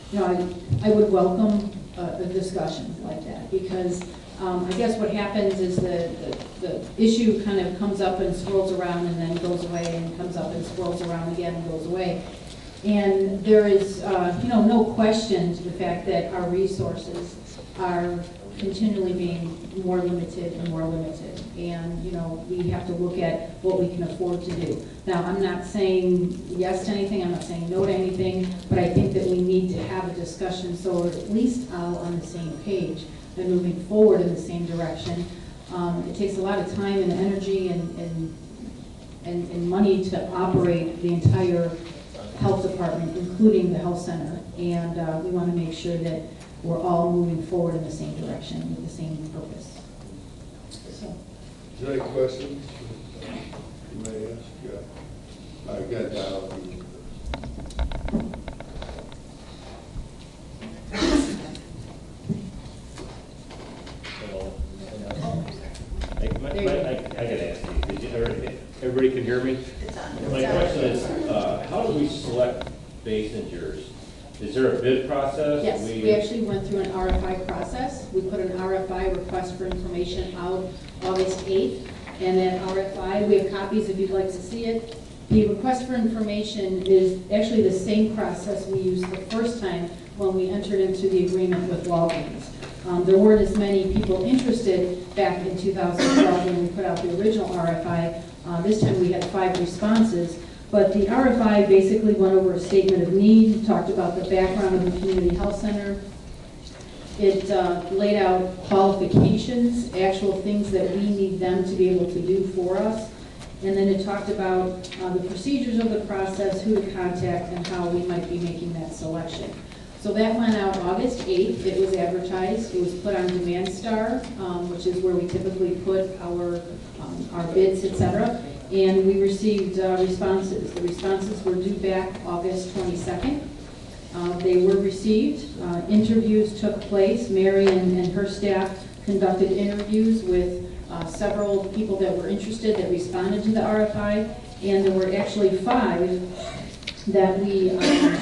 I would welcome a discussion like that, because I guess what happens is the issue kind of comes up and swirls around and then goes away, and comes up and swirls around again and goes away. And there is, no question to the fact that our resources are continually being more limited and more limited. And, we have to look at what we can afford to do. Now, I'm not saying yes to anything, I'm not saying no to anything, but I think that we need to have a discussion so we're at least all on the same page and moving forward in the same direction. It takes a lot of time and energy and money to operate the entire health department, including the health center. And we want to make sure that we're all moving forward in the same direction with the same purpose. So. Is there any questions you may ask? Yeah. I got down. I gotta ask you, everybody can hear me? My question is, how do we select Basingers? Is there a bid process? Yes, we actually went through an RFI process. We put an RFI, request for information, out August 8th. And that RFI, we have copies if you'd like to see it. The request for information is actually the same process we used the first time when we entered into the agreement with Walgreens. There weren't as many people interested back in 2012 when we put out the original RFI. This time we had 5 responses. But the RFI basically went over a statement of need, talked about the background of the community health center. It laid out qualifications, actual things that we need them to be able to do for us. And then it talked about the procedures of the process, who to contact, and how we might be making that selection. So that went out August 8th. It was advertised. It was put on Demand Star, which is where we typically put our bids, etc. And we received responses. The responses were due back August 22nd. They were received. Interviews took place. Mary and her staff conducted interviews with several people that were interested that responded to the RFI. And there were actually 5 that we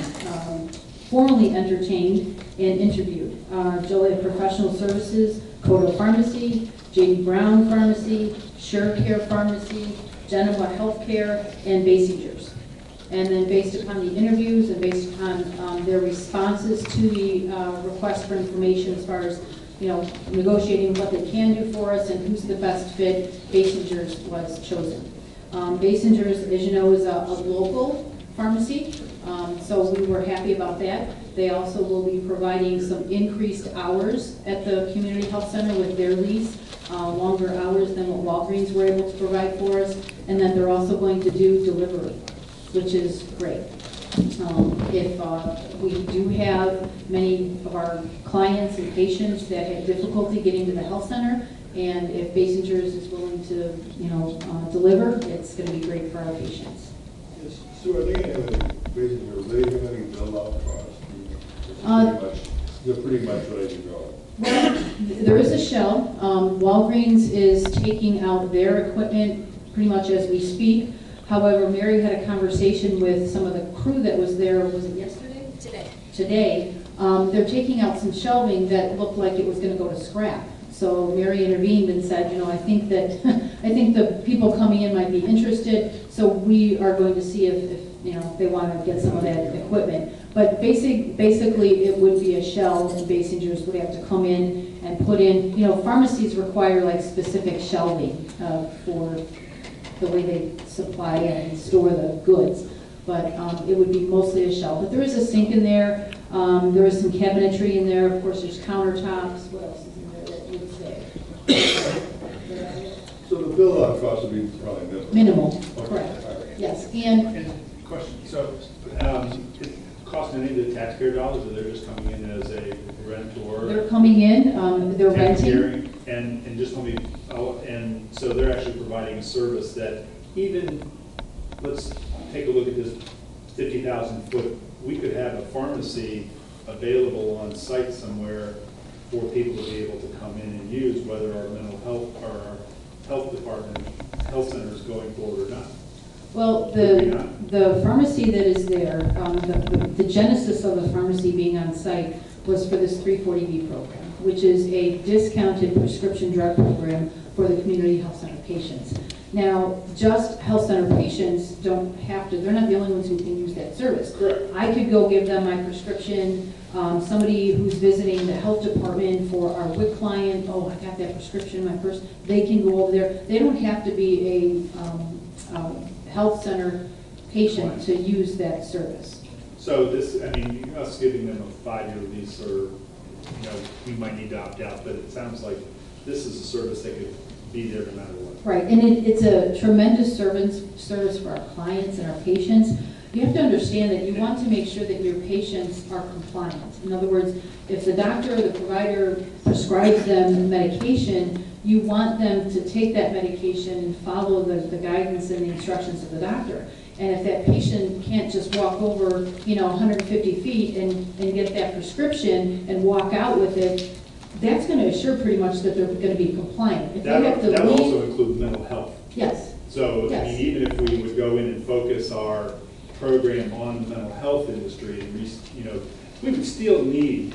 formally entertained and interviewed. Joliet Professional Services, Coda Pharmacy, J.D. Brown Pharmacy, SureCare Pharmacy, Genoa Healthcare, and Basingers. And then based upon the interviews and based upon their responses to the request for information as far as, negotiating what they can do for us and who's the best fit, Basingers was chosen. Basingers, as you know, is a local pharmacy, so we were happy about that. They also will be providing some increased hours at the community health center with their lease, longer hours than what Walgreens were able to provide for us, and then they're also going to do delivery, which is great. If we do have many of our clients and patients that have difficulty getting to the health center, and if Basingers is willing to, deliver, it's going to be great for our patients. Yes. So are they going to have any bill-out costs? They're pretty much ready to go. Well, there is a shell. Walgreens is taking out their equipment pretty much as we speak. However, Mary had a conversation with some of the crew that was there, was it yesterday? Today. They're taking out some shelving that looked like it was going to go to scrap. So Mary intervened and said, I think that I think the people coming in might be interested. So we are going to see if they want to get some of that equipment. But basically, it would be a shell, and Basingers would have to come in and put in. Pharmacies require like specific shelving for the way they supply and store the goods. But it would be mostly a shelf. But there is a sink in there. There is some cabinetry in there. Of course, there's countertops. What else is in there that you would say? So the bill-out cost would be probably minimal. Minimal, Okay. correct. All right. Yes, And question, so it cost any of the taxpayer dollars, or they're just coming in as a rentor? they're coming in. They're renting. And just let me, and so they're actually providing a service that even, let's take a look at this 50,000 foot, we could have a pharmacy available on site somewhere for people to be able to come in and use, whether our mental health or our health department, health center is going forward or not. Well, the pharmacy that is there, the genesis of the pharmacy being on site was for this 340B program, which is a discounted prescription drug program for the community health center patients. Now, just health center patients don't have to, they're not the only ones who can use that service. Correct. I could go give them my prescription, somebody who's visiting the health department for our WIC client, oh, I got that prescription in my purse, they can go over there. They don't have to be a health center patient to use that service. So this, I mean, us giving them a 5-year lease, or, we might need to opt out, but it sounds like this is a service that could be there no matter what. Right, and it's a tremendous service for our clients and our patients. You have to understand that you want to make sure that your patients are compliant. In other words, if the doctor or the provider prescribes them medication, you want them to take that medication and follow the guidance and the instructions of the doctor. And if that patient can't just walk over, 150 feet and get that prescription and walk out with it, that's going to assure pretty much that they're going to be compliant. If they have to that leave, also includes mental health. yes. So, Yes. I mean, even if we would go in and focus our program on the mental health industry, and we would still need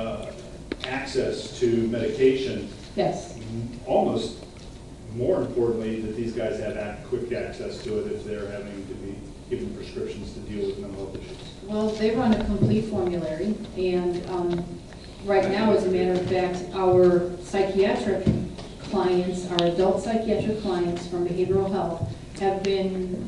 access to medication. Yes. Almost more importantly, that these guys have quick access to it if they're having to be given prescriptions to deal with mental health issues. Well, they run a complete formulary, and right now, as a matter of fact, our psychiatric clients, our adult psychiatric clients from behavioral health have been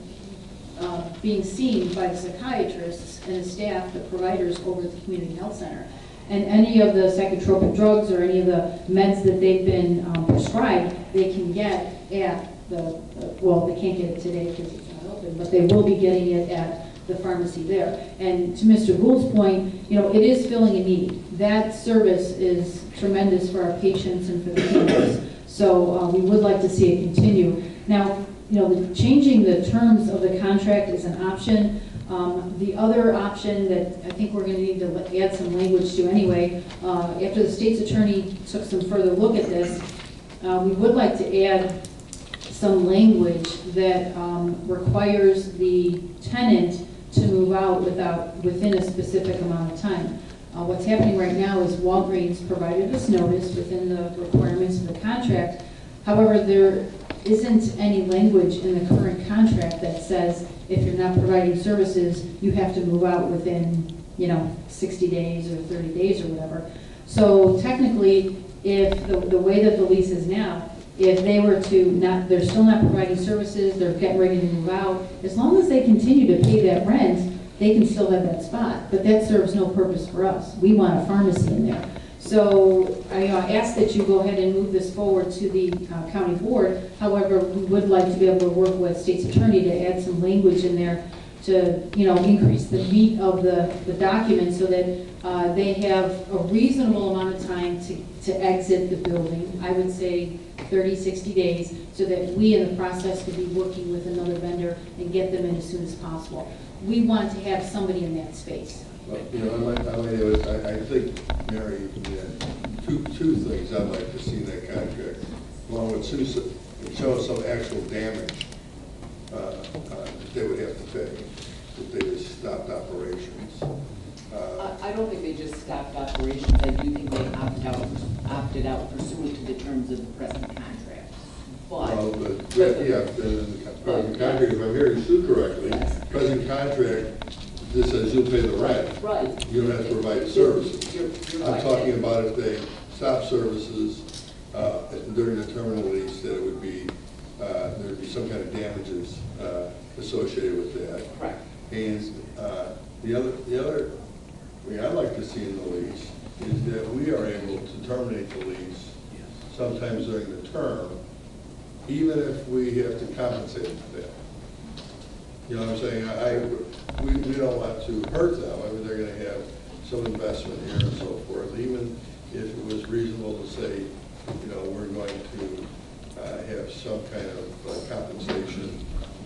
being seen by the psychiatrists and the staff, the providers over at the community health center. And any of the psychotropic drugs or any of the meds that they've been prescribed, they can get at well, they can't get it today because it's not open, but they will be getting it at the pharmacy there. And to Mr. Gould's point, it is filling a need. That service is tremendous for our patients and for the families. So we would like to see it continue. Now, changing the terms of the contract is an option. The other option that I think we're going to need to add some language to anyway, after the state's attorney took some further look at this, we would like to add some language that requires the tenant to move out within a specific amount of time. What's happening right now is Walgreens provided us notice within the requirements of the contract. However, there isn't any language in the current contract that says if you're not providing services, you have to move out within, 60 days or 30 days or whatever. So technically, if the way that the lease is now, if they were to they're still not providing services, they're getting ready to move out, as long as they continue to pay that rent, they can still have that spot. But that serves no purpose for us. We want a pharmacy in there. So I ask that you go ahead and move this forward to the county board. However, we would like to be able to work with state's attorney to add some language in there to, increase the meat of the document so that they have a reasonable amount of time to exit the building. I would say 30, 60 days, so that we in the process could be working with another vendor and get them in as soon as possible. We want to have somebody in that space. Well, I think, Mary, two things I'd like to see in that contract. One would show some actual damage that they would have to pay if they just stopped operations. I don't think they just stopped operations. I do think they opted out pursuant to the terms of the present contract. The contract, if I'm hearing Sue correctly, present contract, this says you'll pay the rent. Right. You don't have to provide services. You're I'm right. talking about if they stop services during the terminal lease, that it would be, there'd be some kind of damages associated with that. Correct. And the other thing I'd like to see in the lease is that we are able to terminate the lease sometimes during the term, even if we have to compensate for that. You know what I'm saying? We don't want to hurt them. I mean, they're going to have some investment here and so forth. Even if it was reasonable to say, we're going to have some kind of compensation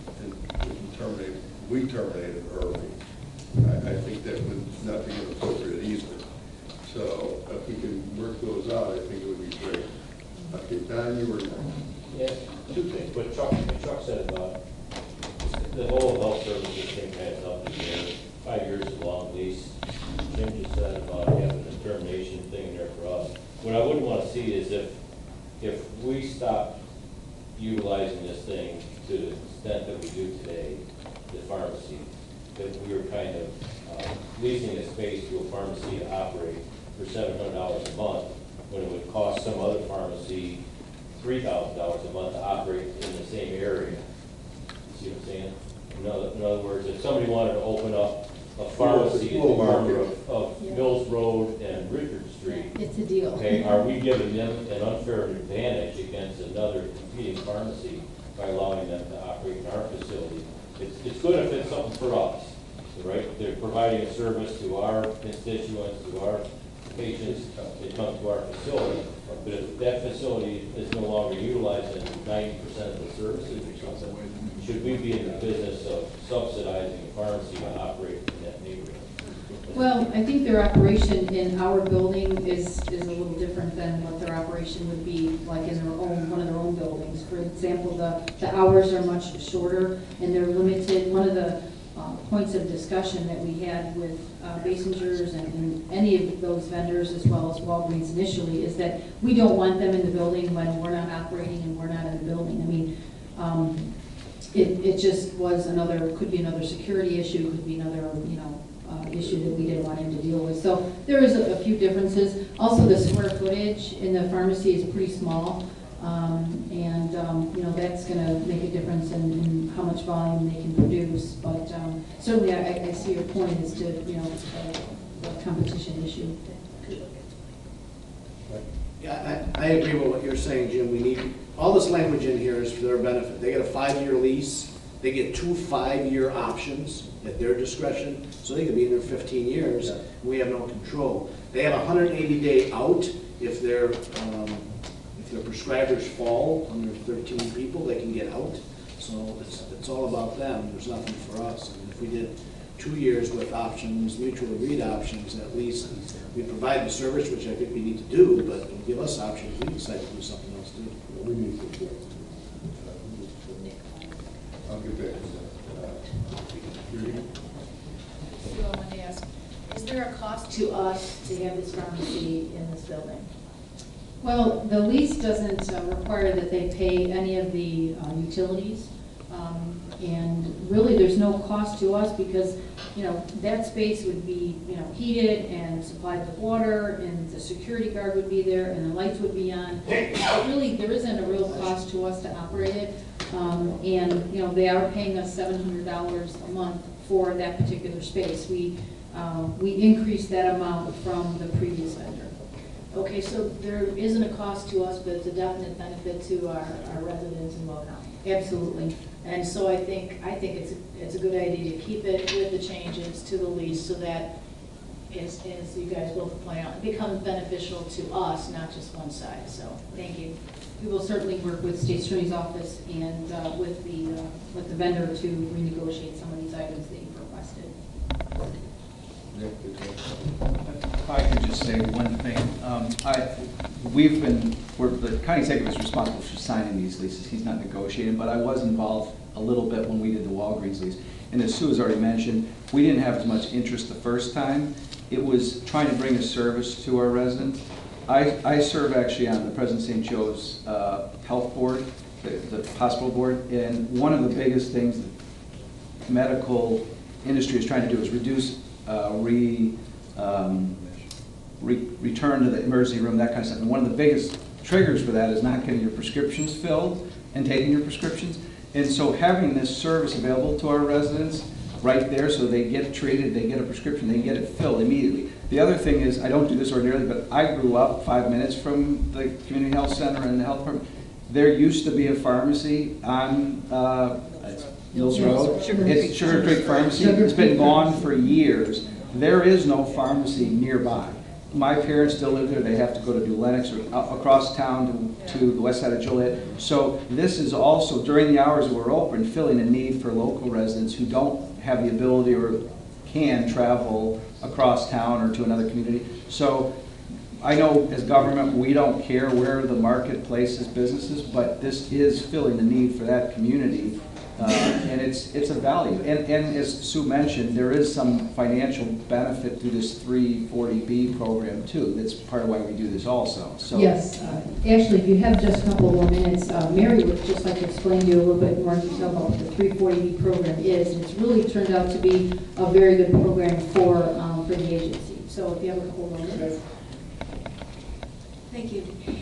and we terminated early. I think that would not be inappropriate either. So if we can work those out, I think it would be great. Okay, Don, you were next. Yeah, two things. What Chuck said about the whole health services thing kind of up in the air. 5 years is a long lease. Jim just said about having the termination thing in there for us. What I wouldn't want to see is if we stop utilizing this thing to the extent that we do today, the pharmacy, that we are kind of leasing a space to a pharmacy to operate for $700 a month, when it would cost some other pharmacy $3,000 a month to operate in the same area. See what I'm saying? In other words, if somebody wanted to open up a pharmacy at the corner of Mills Road and Richard Street, It's a deal. okay, are we giving them an unfair advantage against another competing pharmacy by allowing them to operate in our facility? It's good if it's something for us, right? They're providing a service to our constituents, to our patients that come to our facility. But if that facility is no longer utilizing 90% of the services or something, should we be in the business of subsidizing a pharmacy to operate in that neighborhood? Well, I think their operation in our building is a little different than what their operation would be like in their own, one of their own buildings. For example, the hours are much shorter and they're limited. One of the points of discussion that we had with Basinger's and any of those vendors as well as Walgreens initially is that we don't want them in the building when we're not operating and we're not in the building. I mean, it just was could be another security issue, could be another, issue that we didn't want him to deal with. So there is a few differences. Also, the square footage in the pharmacy is pretty small. That's going to make a difference in how much volume they can produce. But certainly, I see your point as to, the competition issue. Yeah, I agree with what you're saying, Jim. We need, all this language in here is for their benefit. They get a 5-year lease. They get 2 5-year options at their discretion, so they could be in there 15 years. Yeah. We have no control. They have a 180-day out if their prescribers fall under 13 people, they can get out. So it's all about them. There's nothing for us. And if we did 2 years with options, mutual agreed options, at least we provide the service, which I think we need to do, but it'll give us options. We decide to do something else too. We need to. I'll get back to that. So I wanted to ask, is there a cost to us to have this pharmacy in this building? Well, the lease doesn't require that they pay any of the utilities. And really, there's no cost to us because, that space would be, heated and supplied with water, and the security guard would be there, and the lights would be on. But really, there isn't a real cost to us to operate it. They are paying us $700 a month for that particular space. We increased that amount from the previous vendor. Okay, so there isn't a cost to us, but it's a definite benefit to our residents in Will County. Absolutely. And so I think it's a good idea to keep it with the changes to the lease so that, as you guys both point out, it becomes beneficial to us, not just one side. So thank you. We will certainly work with State Attorney's Office and with the vendor to renegotiate some of these items that you've requested. If I could just say one thing. The county executive is responsible for signing these leases. He's not negotiating, but I was involved a little bit when we did the Walgreens lease. And as Sue has already mentioned, we didn't have as much interest the first time. It was trying to bring a service to our residents. I serve actually on the President St. Joe's Health Board, the hospital board, and one of the biggest things the medical industry is trying to do is reduce return to the emergency room, that kind of stuff. And one of the biggest triggers for that is not getting your prescriptions filled and taking your prescriptions. And so having this service available to our residents right there so they get treated, they get a prescription, they get it filled immediately. The other thing is, I don't do this ordinarily, but I grew up 5 minutes from the community health center and the health department. There used to be a pharmacy on Mills Road. It's Sugar Creek Pharmacy. It's been gone for years. There is no pharmacy nearby. My parents still live there. They have to go to New Lenox or across town to the west side of Joliet. So this is also, during the hours that we're open, filling a need for local residents who don't have the ability or can travel across town or to another community. So I know as government, we don't care where the marketplace is businesses, but this is filling the need for that community. And it's a value. And as Sue mentioned, there is some financial benefit to this 340B program too. That's part of why we do this also, so. Yes, actually, if you have just a couple more minutes, Mary would just like to explain to you a little bit more detail about what the 340B program is. And it's really turned out to be a very good program for the agency. So if you have a couple more minutes. Thank you.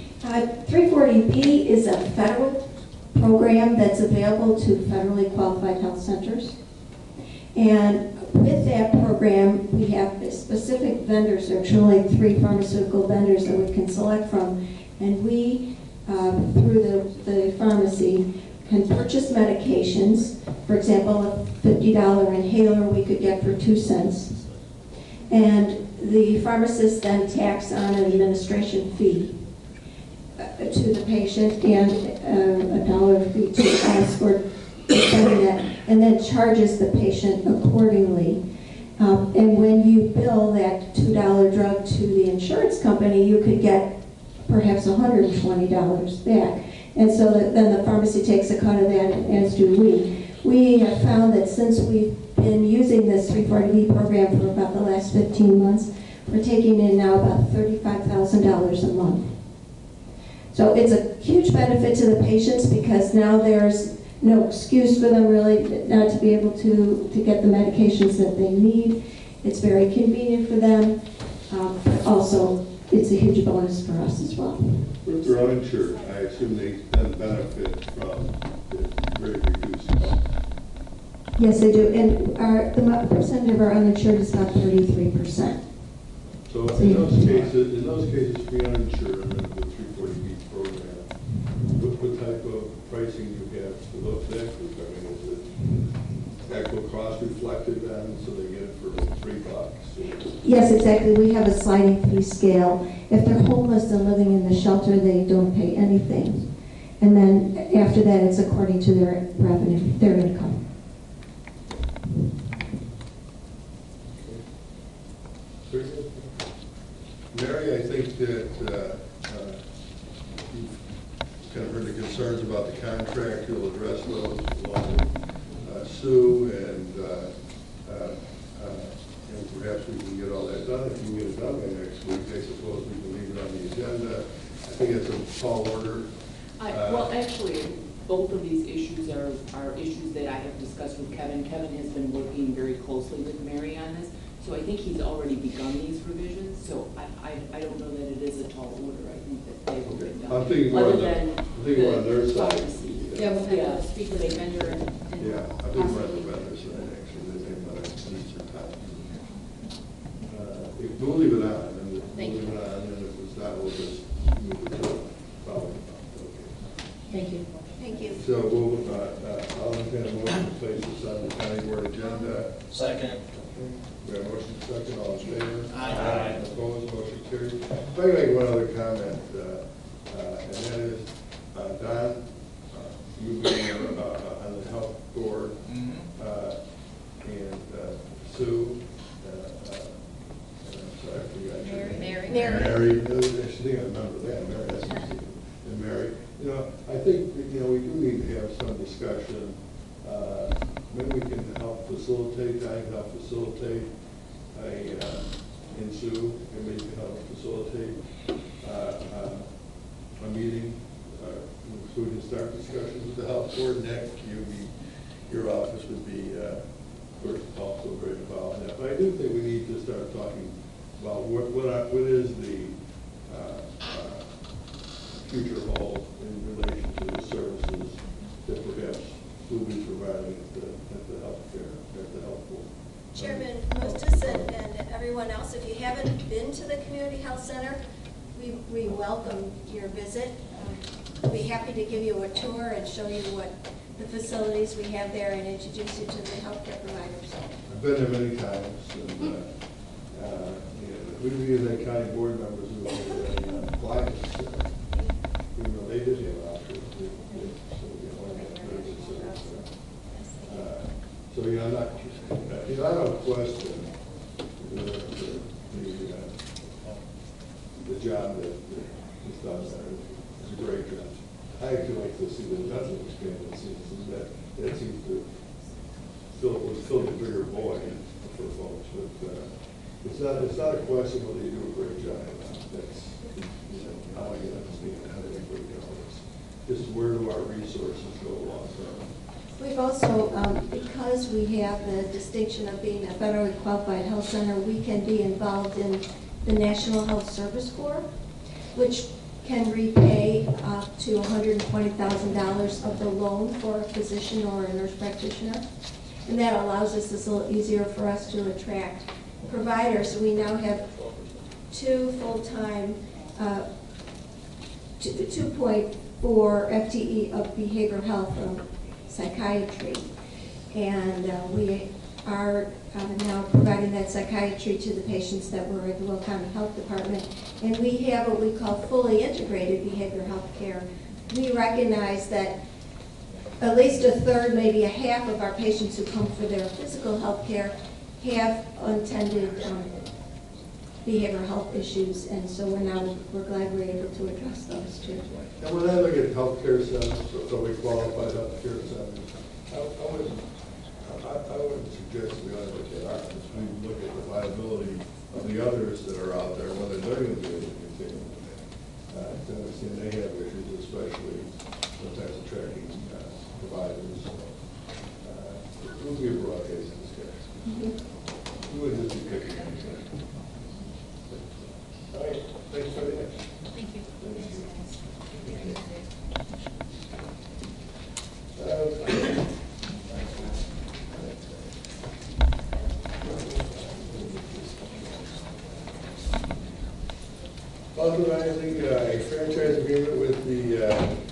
340B is a federal program that's available to federally qualified health centers. And with that program, we have specific vendors. There are truly 3 pharmaceutical vendors that we can select from. And we, through the pharmacy, can purchase medications. For example, a $50 inhaler we could get for 2 cents. And the pharmacist then tacks on an administration fee to the patient and a $1 fee to us for spending that, and then charges the patient accordingly. And when you bill that $2 drug to the insurance company, you could get perhaps $120 back. And so then the pharmacy takes a cut of that, as do we. We have found that since we've been using this 340B program for about the last 15 months, we're taking in now about $35,000 a month. So it's a huge benefit to the patients because now there's no excuse for them really not to be able to get the medications that they need. It's very convenient for them, but also it's a huge bonus for us as well. If they're uninsured, I assume they then benefit from the very reduced cost. Yes, they do. And the percentage of our uninsured is about 33%. So in those cases, for the uninsured under the 340B program, what type of pricing do you have for that group? I mean, is it actual cost reflected then, so they get it for $3? Yes, exactly. We have a sliding fee scale. If they're homeless and living in the shelter, they don't pay anything. And then after that, it's according to their revenue, their income. Mary, I think that you've kind of heard the concerns about the contract. You'll address those along with Sue, and perhaps we can get all that done. If you can get it done by next week, I suppose we can leave it on the agenda. I think it's a tall order. Well, actually, both of these issues are issues that I have discussed with Kevin. Kevin has been working very closely with Mary on this. So I think he's already begun these revisions, so I don't know that it is a tall order. I think that they will get done. I'm thinking more on their side. Yeah, we'll have to speak with the vendor and yeah, I think we're on the vendor side, actually. They might need some time. We'll leave it on, and Thank you. leave it on, and if it's not, we'll just move it to following. Thank you. Thank you. So I'll entertain a motion to place this on the county board agenda. Second. We have motion second, all in favor? Aye. Opposed, motion carries. If I can make one other comment, and that is, Don, you've been on the health board, and Sue, I'm sorry, I forgot your name. Mary. I think I remember that, Mary, that's easy. And Mary, I think, we do need to have some discussion. Maybe we can help facilitate, I can help facilitate and Sue, and maybe help facilitate a meeting, so we can start discussions with the health board. Nick, your office would be also very involved in that. But I do think we need to start talking about what is the future hold in relation to the services that perhaps we'll be providing at the health board. Chairman Mostis and everyone else, if you haven't been to the Community Health Center, we welcome your visit. We'll be happy to give you a tour and show you what the facilities we have there and introduce you to the healthcare providers. I've been there many times, and we as that county board members who were clients, they did have options. So I'm not. I don't question the job that is done there. It's a great job. I actually like to see the dental expanded, and that seems to filled a bigger void for folks, but it's not a question whether you do a great job. That's, how I understand how everybody does. Just where do our resources go long term? We've also, because we have the distinction of being a federally qualified health center, we can be involved in the National Health Service Corps, which can repay up to $120,000 of the loan for a physician or a nurse practitioner. And that allows us, it's a little easier for us to attract providers. So we now have 2 full-time, 2.4 FTE of behavioral health psychiatry. And we are now providing that psychiatry to the patients that were at the Will County Health Department. And we have what we call fully integrated behavioral health care. We recognize that at least a third, maybe a half of our patients who come for their physical health care have untended behavioral health issues, and so we're glad we're able to address those too. And when I look at healthcare centers, so we qualified healthcare centers, I wouldn't suggest we ought to look at ours. We look at the viability of the others that are out there, whether they're going to be able to continue. To understand they have issues, especially sometimes attracting providers. It would be a broad case discussion. We wouldn't just be picking anything. All right, thanks very much. Thank you. Authorizing a franchise agreement with the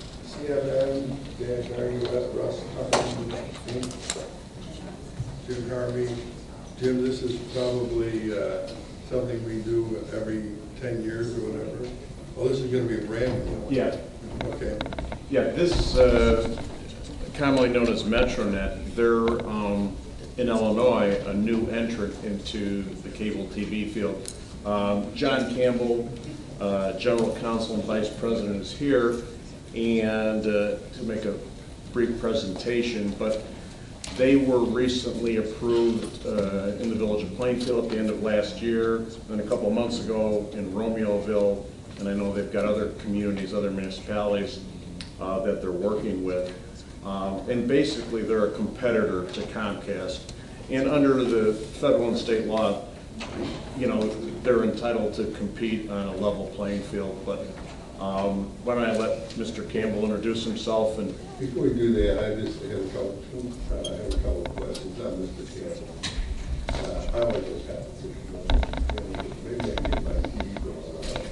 CFM-RUF Russ Inc. Jim Harvey. Jim, this is probably something we do every 10 years or whatever. Oh, this is going to be a brand new one. Yeah. Okay. Yeah, this commonly known as Metronet, they're in Illinois, a new entrant into the cable TV field. John Campbell, General Counsel and Vice President, is here, and to make a brief presentation, but they were recently approved in the village of Plainfield at the end of last year, and a couple of months ago in Romeoville, and I know they've got other communities, other municipalities that they're working with. And basically they're a competitor to Comcast. And under the federal and state law, you know, they're entitled to compete on a level playing field. But why don't I let Mr. Campbell introduce himself? And before we do that, I just have a couple of questions on Mr. Campbell. I like those competitions. Maybe I can get my TV bill.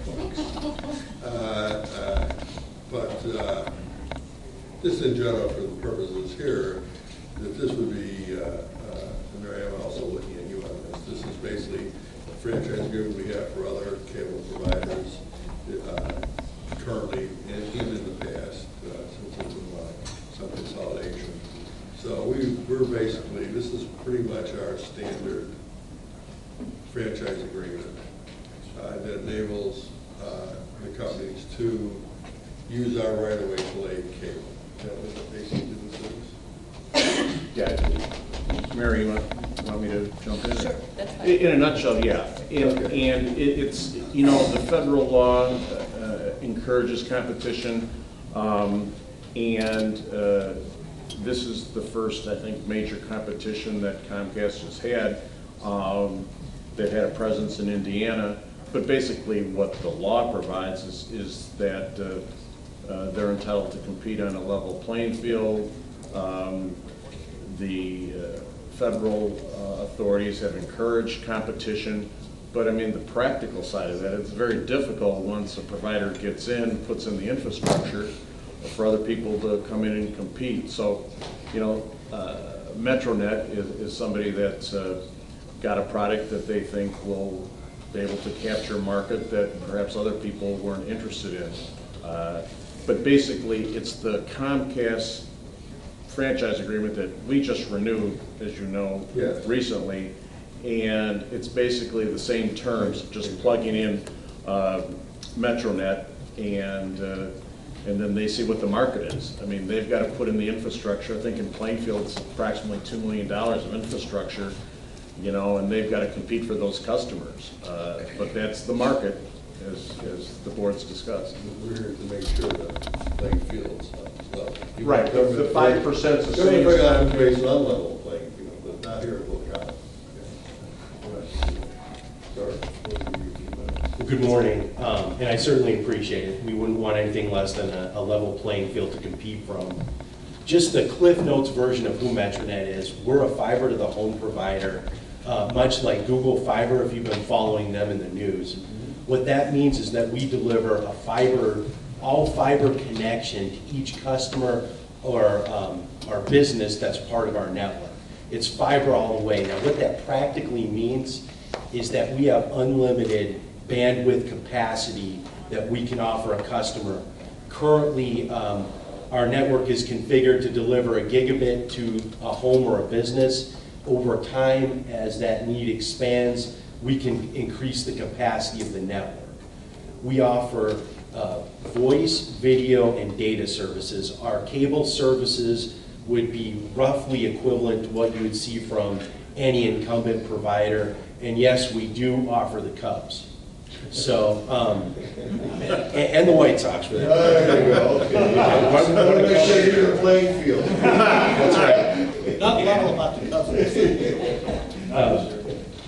But just in general, for the purposes here, that this would be, and Mary, I'm also looking at you on this. This is basically a franchise agreement we have for other cable providers currently and even in the past, since there's been some consolidation. So we're basically, this is pretty much our standard franchise agreement that enables the companies to use our right-of-way to lay cable. Is that what basically this is? yeah, Mary, you want me to jump in? Sure, that's fine. In a nutshell, yeah. And it's, you know, the federal law encourages competition, and this is the first, I think, major competition that Comcast has had. They've had a presence in Indiana, but basically what the law provides is that they're entitled to compete on a level playing field. The federal authorities have encouraged competition, but I mean the practical side of that, it's very difficult once a provider gets in, puts in the infrastructure for other people to come in and compete. So, you know, Metronet is somebody that's got a product that they think will be able to capture a market that perhaps other people weren't interested in. But basically, it's the Comcast franchise agreement that we just renewed, as you know, yes, recently, and it's basically the same terms, just plugging in Metronet, and and then they see what the market is. I mean, they've got to put in the infrastructure. I think in Plainfield, it's approximately $2 million of infrastructure, you know, and they've got to compete for those customers. But that's the market, as the board's discussed. We're here to make sure that playing fields level. Right, the 5% is the same. Government got information on level playing field, but not here at Will County. Sorry. Well, good morning, and I certainly appreciate it. We wouldn't want anything less than a level playing field to compete from. Just the Cliff Notes version of who Metronet is, we're a fiber to the home provider, much like Google Fiber, if you've been following them in the news. What that means is that we deliver a fiber, all fiber connection to each customer or business that's part of our network. It's fiber all the way. Now, what that practically means is that we have unlimited bandwidth capacity that we can offer a customer. Currently, our network is configured to deliver a gigabit to a home or a business. Over time, as that need expands, we can increase the capacity of the network. We offer voice, video, and data services. Our cable services would be roughly equivalent to what you would see from any incumbent provider. And yes, we do offer the Cubs. So, and the White Sox for that. There you go, okay. I want to make sure you're in the playing field. That's right. Not level about the Cubs.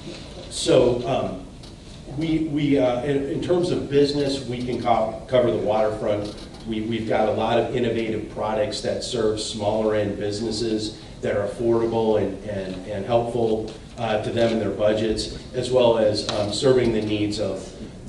In terms of business, we can cover the waterfront. We've got a lot of innovative products that serve smaller end businesses that are affordable and helpful to them and their budgets, as well as serving the needs of,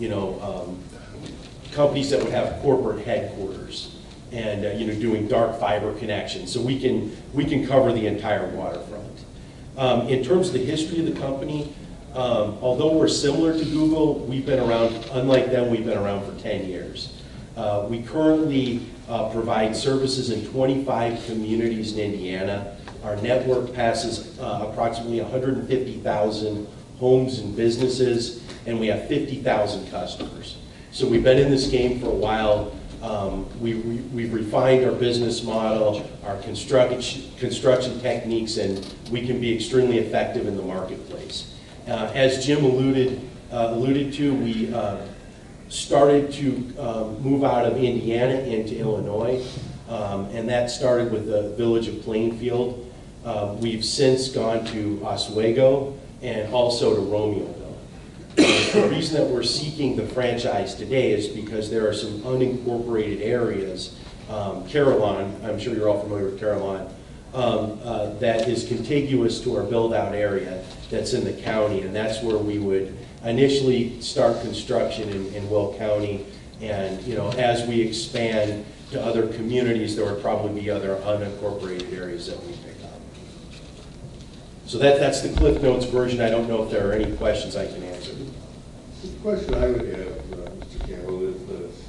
companies that would have corporate headquarters and doing dark fiber connections. So we can cover the entire waterfront. In terms of the history of the company, although we're similar to Google, we've been around, unlike them, we've been around for 10 years. We currently provide services in 25 communities in Indiana. Our network passes approximately 150,000 homes and businesses, and we have 50,000 customers. So we've been in this game for a while. We've refined our business model, our construction techniques, and we can be extremely effective in the marketplace. As Jim alluded to, we started to move out of Indiana into Illinois, and that started with the village of Plainfield. We've since gone to Oswego and also to Romeoville. The reason that we're seeking the franchise today is because there are some unincorporated areas, Carillon, I'm sure you're all familiar with Carillon, that is contiguous to our build-out area that's in the county, and that's where we would initially start construction in Will County. And as we expand to other communities, there would probably be other unincorporated areas that we pick up. So that's the Cliff Notes version. I don't know if there are any questions I can answer. The question I would have, Mr. Campbell, is this,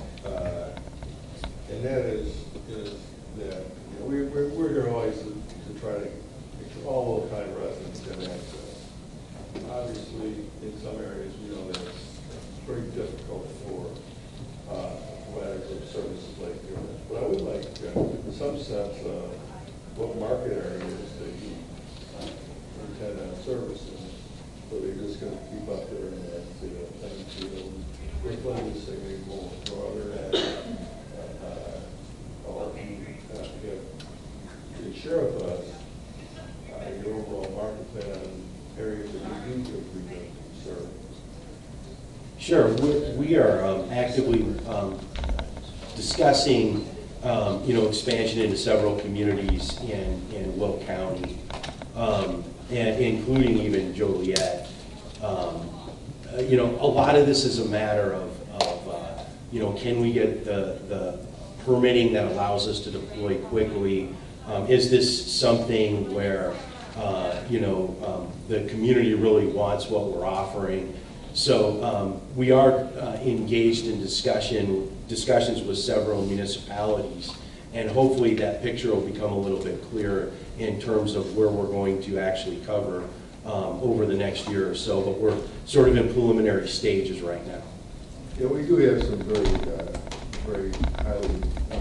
and that is that we're here always to try to make sure all Will County residents have access. Obviously, in some areas, we know that it's pretty difficult for providers of services like yours. But I would like some sense of what market areas that you intend on services. So they're just going to keep up their playing field. We're playing this thing anymore. You can share with us your overall market plan on areas that you do to serve. Sure, we are actively discussing, expansion into several communities in Will County, and including even Joliet. A lot of this is a matter of can we get the permitting that allows us to deploy quickly? Is this something where the community really wants what we're offering? So we are engaged in discussions with several municipalities, and hopefully that picture will become a little bit clearer in terms of where we're going to actually cover over the next year or so, but we're sort of in preliminary stages right now. Yeah, we do have some very very highly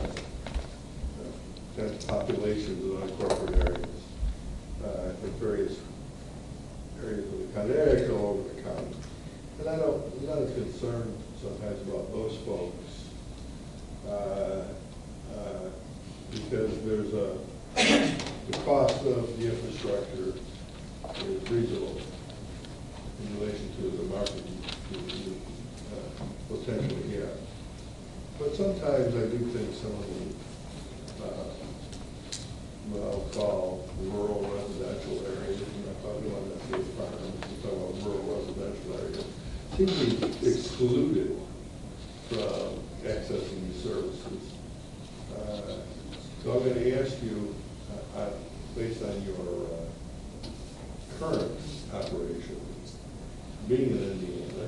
dense populations in unincorporated areas. In various areas of the county, actually all over the county. And I'm not as concerned sometimes about those folks because there's the cost of the infrastructure is reasonable in relation to the market you potentially have. But sometimes I do think some of the what I'll call rural residential areas, and I'm talking about that big farm, I'm talking about rural residential areas, seem to be excluded from accessing these services. So I'm going to ask you, based on your current operation, being in Indiana,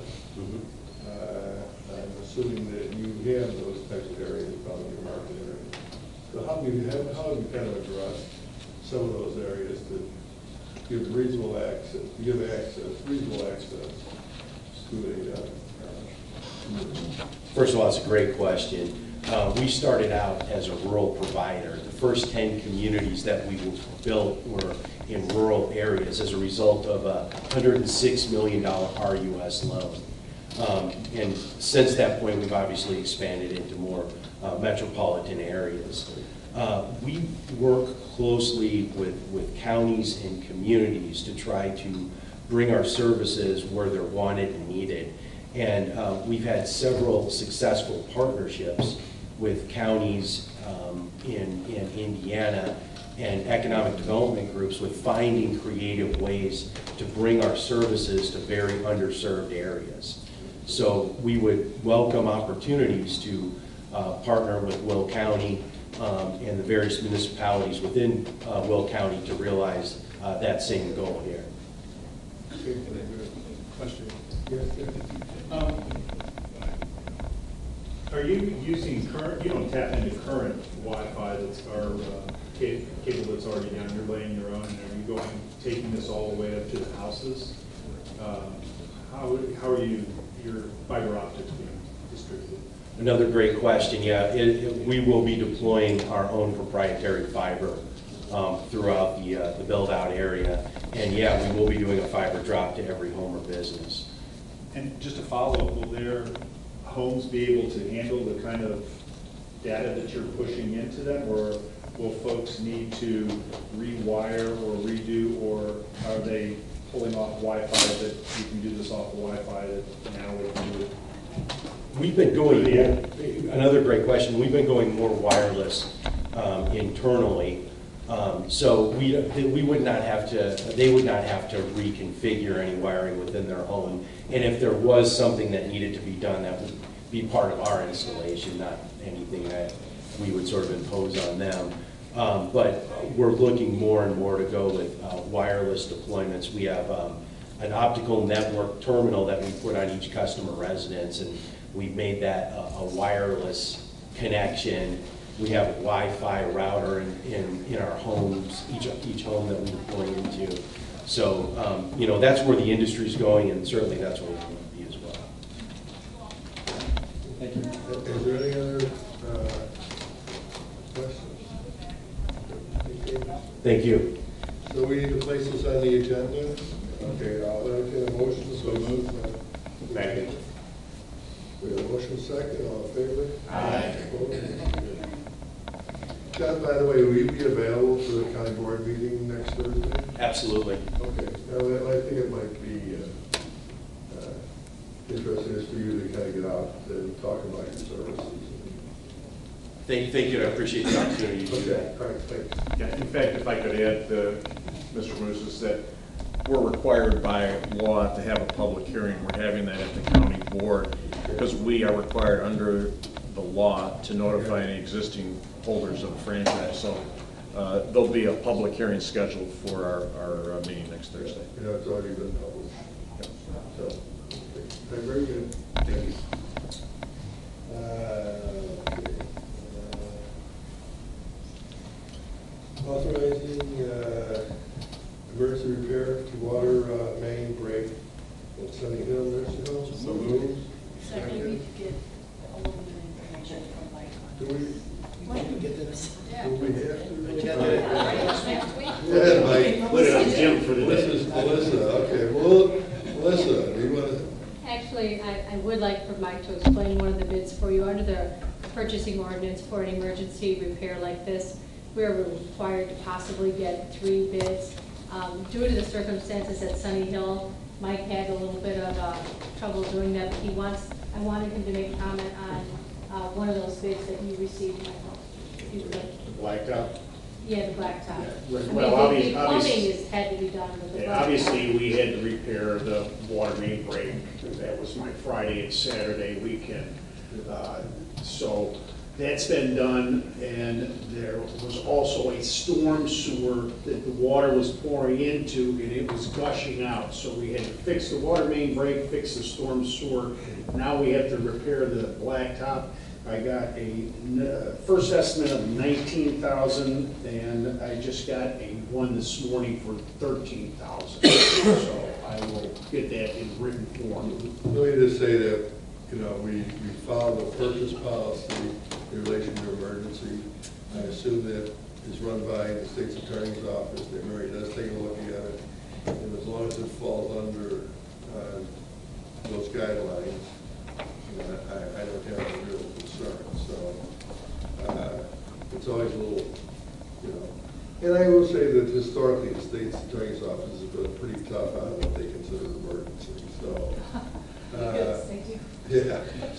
I'm assuming that you have those types of areas, probably your market area. So how have you kind of addressed some of those areas to give reasonable access, reasonable access to a community? First of all, it's a great question. We started out as a rural provider. The first 10 communities that we built were in rural areas as a result of a $106 million RUS loan. And since that point, we've obviously expanded into more metropolitan areas. We work closely with counties and communities to try to bring our services where they're wanted and needed. And we've had several successful partnerships with counties in Indiana and economic development groups with finding creative ways to bring our services to very underserved areas. So we would welcome opportunities to partner with Will County and the various municipalities within Will County to realize that same goal here. Question. Are you using current, you don't tap into current Wi-Fi that's, or cable that's already down, you're laying your own, and are you taking this all the way up to the houses? How are your fiber optics being distributed? Another great question. Yeah, we will be deploying our own proprietary fiber throughout the build-out area. And yeah, we will be doing a fiber drop to every home or business. And just to follow up, will their homes be able to handle the kind of data that you're pushing into them, or will folks need to rewire or redo, or are they pulling off Wi-Fi that you can do this off of Wi-Fi that now we can do it? We've been going, another great question, we've been going more wireless internally. So we would not have to, they would not have to reconfigure any wiring within their home. And if there was something that needed to be done, that would be part of our installation, not anything that we would sort of impose on them. But we're looking more and more to go with wireless deployments. We have an optical network terminal that we put on each customer residence, and we've made that a wireless connection. We have a Wi-Fi router in our homes, each home that we deploy into. So, you know, that's where the industry's going, and certainly that's where we want to be as well. Thank you. Is there any other questions? Thank you. So we need to place this on the agenda. Okay, I'll entertain a motion. So move. Second. We have a motion second. All in favor? Aye. John, by the way, will you be available for the county board meeting next Thursday? Absolutely. Okay. Now, I think it might be interesting just for you to kind of get out and talk about your services. Thank you. I appreciate the opportunity to do that. All right, thanks. Yeah, in fact, if I could add, Mr. Moose, is that we're required by law to have a public hearing. We're having that at the county board because we are required under the law to notify any existing holders of the franchise. So there'll be a public hearing scheduled for our meeting next Thursday. You know, it's already been published. Yep. So, okay, very good. Thank you. Authorizing emergency repair to water main break at Sunny Hill Nursing Home. So moved. Second, we could get a little bit of information from Do we? Yeah. Do we have to? Next week. Yeah, Mike. Put it on Jim for the day. Melissa, okay, well, Melissa, do you want to? Actually, I would like for Mike to explain one of the bids for you. Under the purchasing ordinance for an emergency repair like this, we are required to possibly get 3 bids. Due to the circumstances at Sunny Hill, Mike had a little bit of trouble doing that, but I wanted him to make a comment on one of those bids that you received, Michael. If you could. Blacktop? Yeah, the blacktop. Yeah, I mean, well, the plumbing obvious- had to be done with the Yeah, blacktop. obviously, we had to repair the water main break. That was my Friday and Saturday weekend. So that's been done, and there was also a storm sewer that the water was pouring into, and it was gushing out. So we had to fix the water main break, fix the storm sewer. Now we have to repair the blacktop. I got a first estimate of 19,000, and I just got a one this morning for 13,000. So I will get that in written form. Let me just say that, you know, we follow the purchase policy in relation to emergency. I assume that is run by the state's attorney's office, that Mary does take a look at it. And as long as it falls under those guidelines, you know, I don't have a real concern. So it's always a little, you know. And I will say that historically, the state's attorney's office has been pretty tough on what they consider emergency. So, yeah.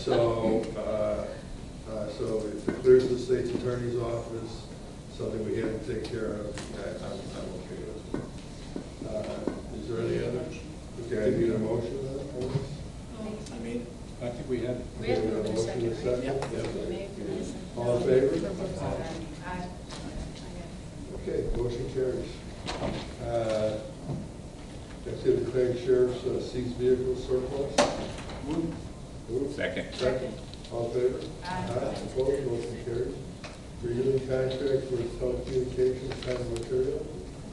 So if it clears the state's attorney's office, something we have to take care of, I'm okay with it. Is there any other? Okay, I need a motion on this? I mean, I think we have. We have a moved in motion second, and a second? right? Yep. All in favor? Aye. Okay, motion carries. Next, we have declared sheriff's seized vehicle surplus. Move. Second. Second. All in favor? Aye. Opposed, motion carries. Renewing contract for telecommunications kind of material.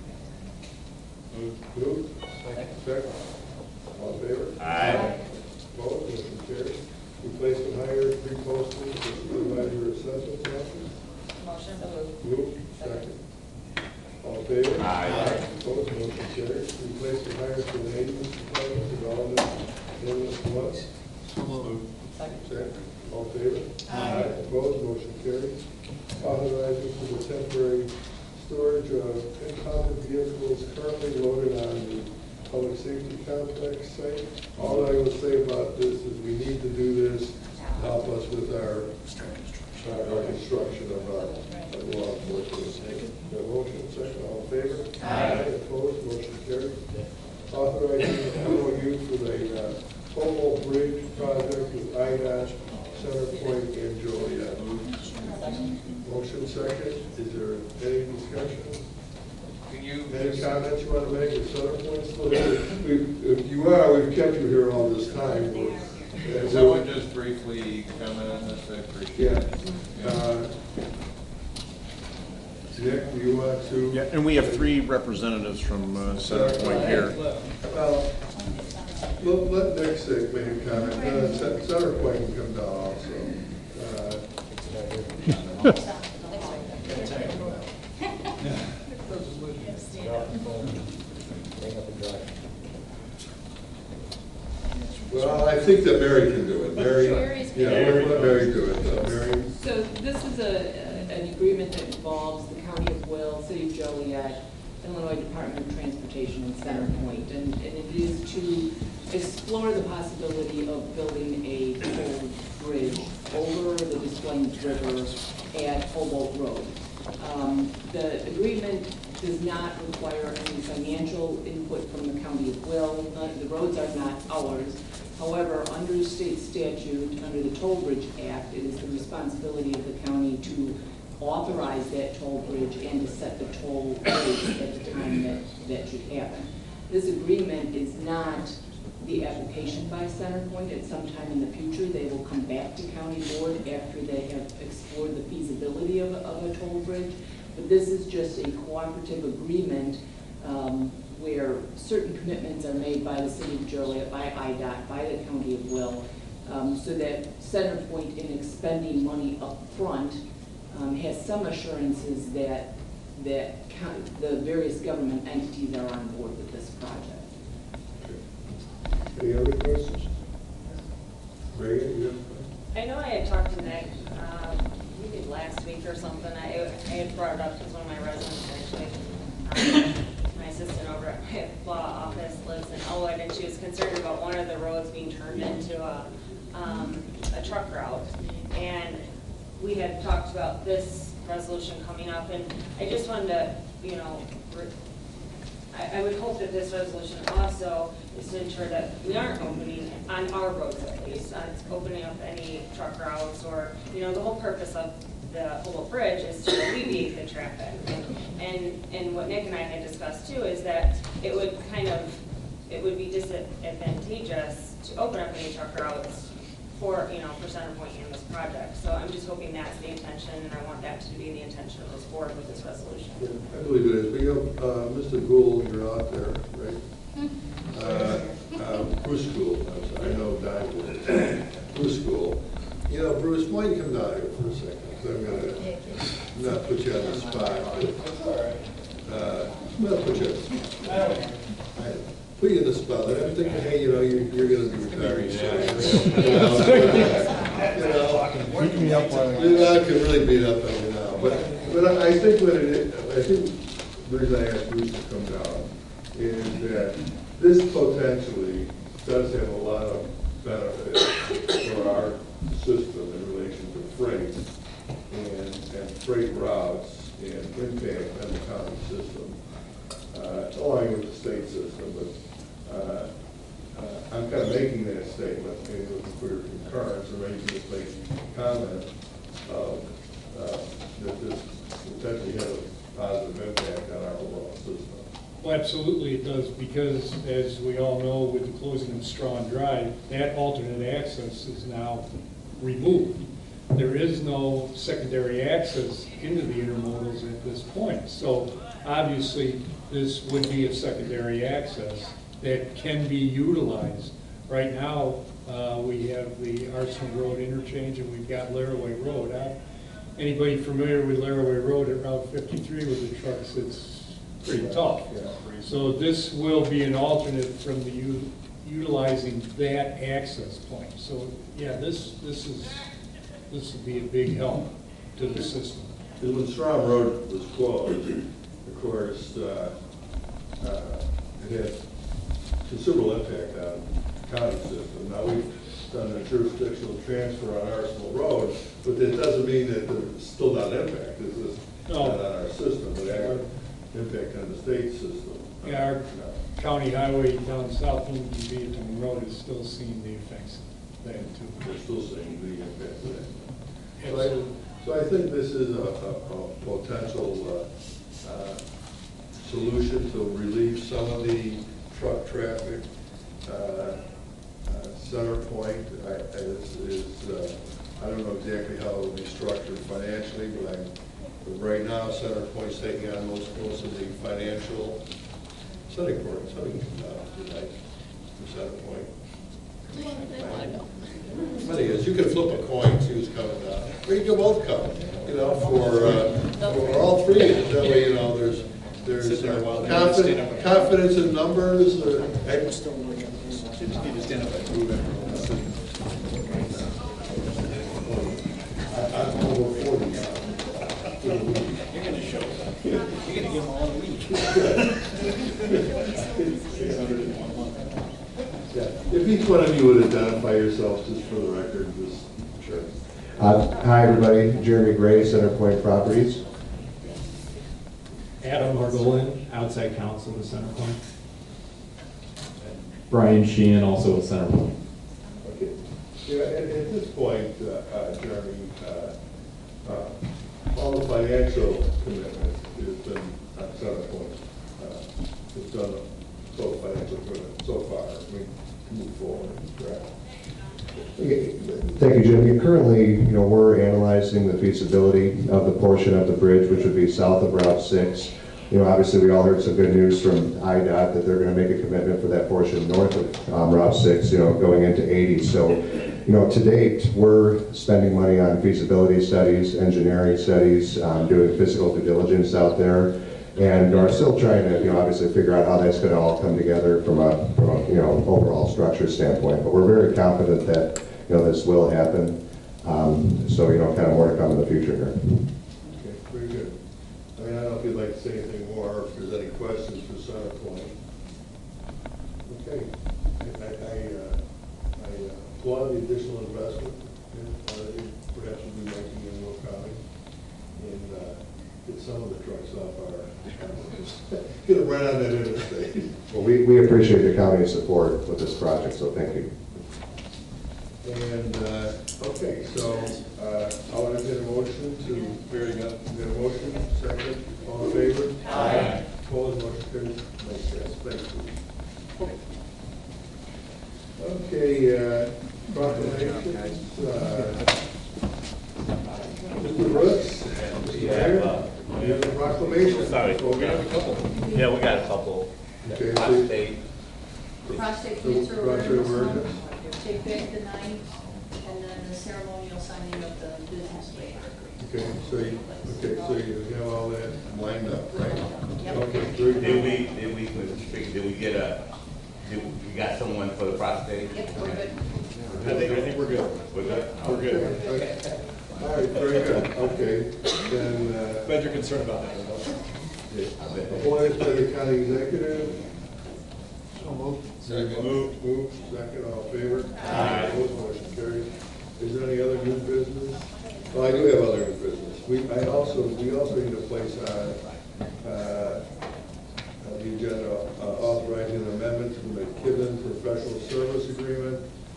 Move. Second. All in favor? Aye. Opposed, motion carries. Replacement hire, 3 postings for supervisor assessment office. Motion to move. Move. Second. All in favor? Aye. Opposed, motion carries. Replacement hire for the ambulance department, development, ambulance what? Move. Second. All in favor? Aye. Opposed, motion carries. Authorizing for the temporary storage of impounded vehicles currently loaded on the public safety complex site. All I will say about this is we need to do this to help us with our construction of our law enforcement. The motion, second, all in favor? Aye. Opposed, motion carries. Authorizing the MOU for the Humboldt Bridge project with IDOT, Center Point, and Joliet. Motion second. Is there any discussion? Any comments you want to make at Center Point? If you are, we've kept you here all this time. Can someone just briefly comment on this? I appreciate it. Nick, do you want to? Yeah, and we have 3 representatives from Center Point here. Well, let Nick say, make a comment. Center Point can come down also. Well, I think that Mary can do it. Mary, yeah, let Mary do it. Mary. So this is an agreement that involves the County of Will, City of Joliet, Illinois Department of Transportation, and Center Point. And it is to explore the possibility of building a toll bridge over the Des Plaines River at Humboldt Road. The agreement does not require any financial input from the County of Will. The roads are not ours. However, under state statute, under the Toll Bridge Act, it is the responsibility of the county to authorize that toll bridge and to set the toll rate at the time that should happen. This agreement is not the application by Center Point. At some time in the future, they will come back to county board after they have explored the feasibility of a toll bridge. But this is just a cooperative agreement where certain commitments are made by the City of Joliet, by IDOT, by the County of Will, so that Centerpoint in expending money up front has some assurances that the various government entities are on board with this project. Any other questions? Reagan, you have? I know I had talked to Nick, maybe last week or something. I had brought it up because one of my residents actually, my assistant over at my law office lives in Elwood, and she was concerned about one of the roads being turned into a truck route. And we had talked about this resolution coming up, and I just wanted to, you know, I would hope that this resolution also is to ensure that we aren't opening, on our roads at least, opening up any truck routes or, you know, the whole purpose of the Humboldt Bridge is to alleviate the traffic. And what Nick and I had discussed too is that it would be disadvantageous to open up any truck routes for, you know, for Centerpoint in this project. So I'm just hoping that's the intention, and I want that to be the intention of this board with this resolution. Yeah, I believe it is. But you know, Mr. Gould, you're out there, right? Bruce Gould, I'm sorry, I know Don Gould. Bruce Gould. You know, Bruce, why don't you come down here for a second? 'Cause I'm going to not put you on the spot. I'm going to put you on the spot. Put you in the spot. I'm thinking, hey, you know, you're going to be retiring soon. You know, Beat me up while you're not going to really beat up on you now. But I think what it is, I think the reason I asked Bruce to come down is that this potentially does have a lot of benefits for our system in relation to freight and freight routes and impact on the county system, along with the state system. But I'm kind of making that statement, maybe looking for your concurrence, or maybe just make a comment that this potentially has a positive impact on our overall system. Well, absolutely it does, because as we all know, with the closing of Strawn Drive, that alternate access is now removed. There is no secondary access into the intermodals at this point. So obviously, this would be a secondary access that can be utilized. Right now, we have the Arsenal Road interchange, and we've got Laraway Road. Anybody familiar with Laraway Road at Route 53 with the trucks, it's pretty tough. So this will be an alternate from the utilizing that access point. So yeah, this would be a big help to the system. Because when Strom Road was closed, of course, it had considerable impact on the county system. Now we've done a jurisdictional transfer on Arsenal Road, but that doesn't mean that there's still not an impact. It's just not on our system, but it impact on the state system. Yeah, our county highway down south in Vietnam Road is still seeing the effects of that too. We're still seeing the impact of that. So I think this is a potential solution to relieve some of the truck traffic. Centerpoint I don't know exactly how it will be structured financially, but right now Centerpoint's taking on most of the financial Centerpoint tonight for Centerpoint. Funny is, you can flip a coin, see who's coming down. Or you can both come, you know, for all three. That way, you know, there's confidence in numbers. I'm still looking. You just need to stand up and move it. I'm over 40 now. You're going to show up. You're going to give them all a week. Yeah. If each one of you would identify yourselves just for the record, just sure. Hi, everybody. Jeremy Gray, Centerpoint Properties. Adam Margolin, outside counsel with Centerpoint. Brian Sheehan, also with Centerpoint. Okay. Yeah, at this point, Jeremy, all the financial commitment has been on Centerpoint. It's done total financial commitment so far. We move forward. Correct. Okay. Thank you, Jim. Currently, we're analyzing the feasibility of the portion of the bridge, which would be south of Route 6. Obviously, we all heard some good news from IDOT that they're going to make a commitment for that portion north of Route 6, going into 80. So To date, we're spending money on feasibility studies, engineering studies, doing physical due diligence out there, and are still trying to, obviously figure out how that's going to all come together from a overall structure standpoint. But we're very confident that, this will happen. So, kind of more to come in the future here. Okay, very good. I mean, I don't know if you'd like to say anything more, or if there's any questions for CenterPoint. Okay. I applaud the additional investment that perhaps we'll be making in Will County, and get some of the trucks off our, get them right on that interstate. Well, we appreciate the county's support with this project, so thank you. And, okay, so I'll entertain a motion to, get a motion, second, all in favor? Aye. Opposed, motion carries. Makes sense, thank you. Okay, proclamations. Mr. Brooks? You have a proclamation? Sorry, we have a couple. Yeah, we got a couple. Okay, Prostate. Prostate cancer awareness, take back the night, and then the ceremonial signing of the business waiver. Okay, so you have all that lined up, right? Yep. Okay, very good. We got someone for the prostate? Yep, we're good. I think we're good. We're good? We're good. Okay. All right, very good, okay. Then, Glad you're concerned about that. appointed by the county executive. So moved. Second. Move, second, all in favor? Aye. Opposed, motion carries. Is there any other new business? Well, I do have other new business. We also need to place on the agenda authorizing an amendment to the McKibben Professional Service Agreement.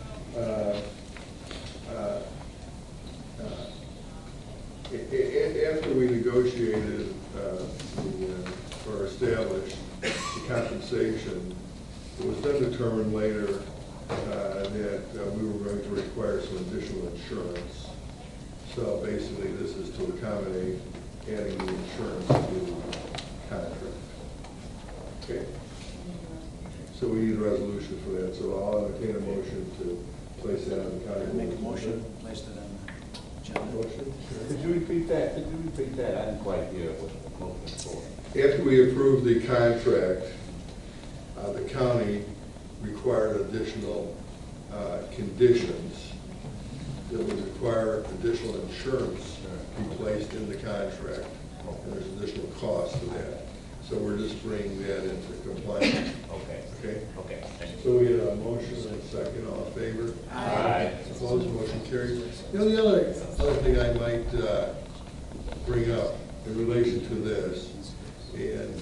After we negotiated or established the compensation, it was then determined later that we were going to require some additional insurance. So basically, this is to accommodate adding the insurance to the contract. Okay. So we need a resolution for that. So I'll entertain a motion to place that on the county. Make a motion, place it on the agenda. Motion. Could you repeat that? I didn't quite hear what the motion for. After we approved the contract, the county required additional conditions that would require additional insurance to be placed in the contract. And there's additional cost to that. So we're just bringing that into compliance. Okay. Okay? Okay. Thank you. So we had a motion and a second, all in favor? Aye. Opposed, motion carries. The other thing I might bring up in relation to this, and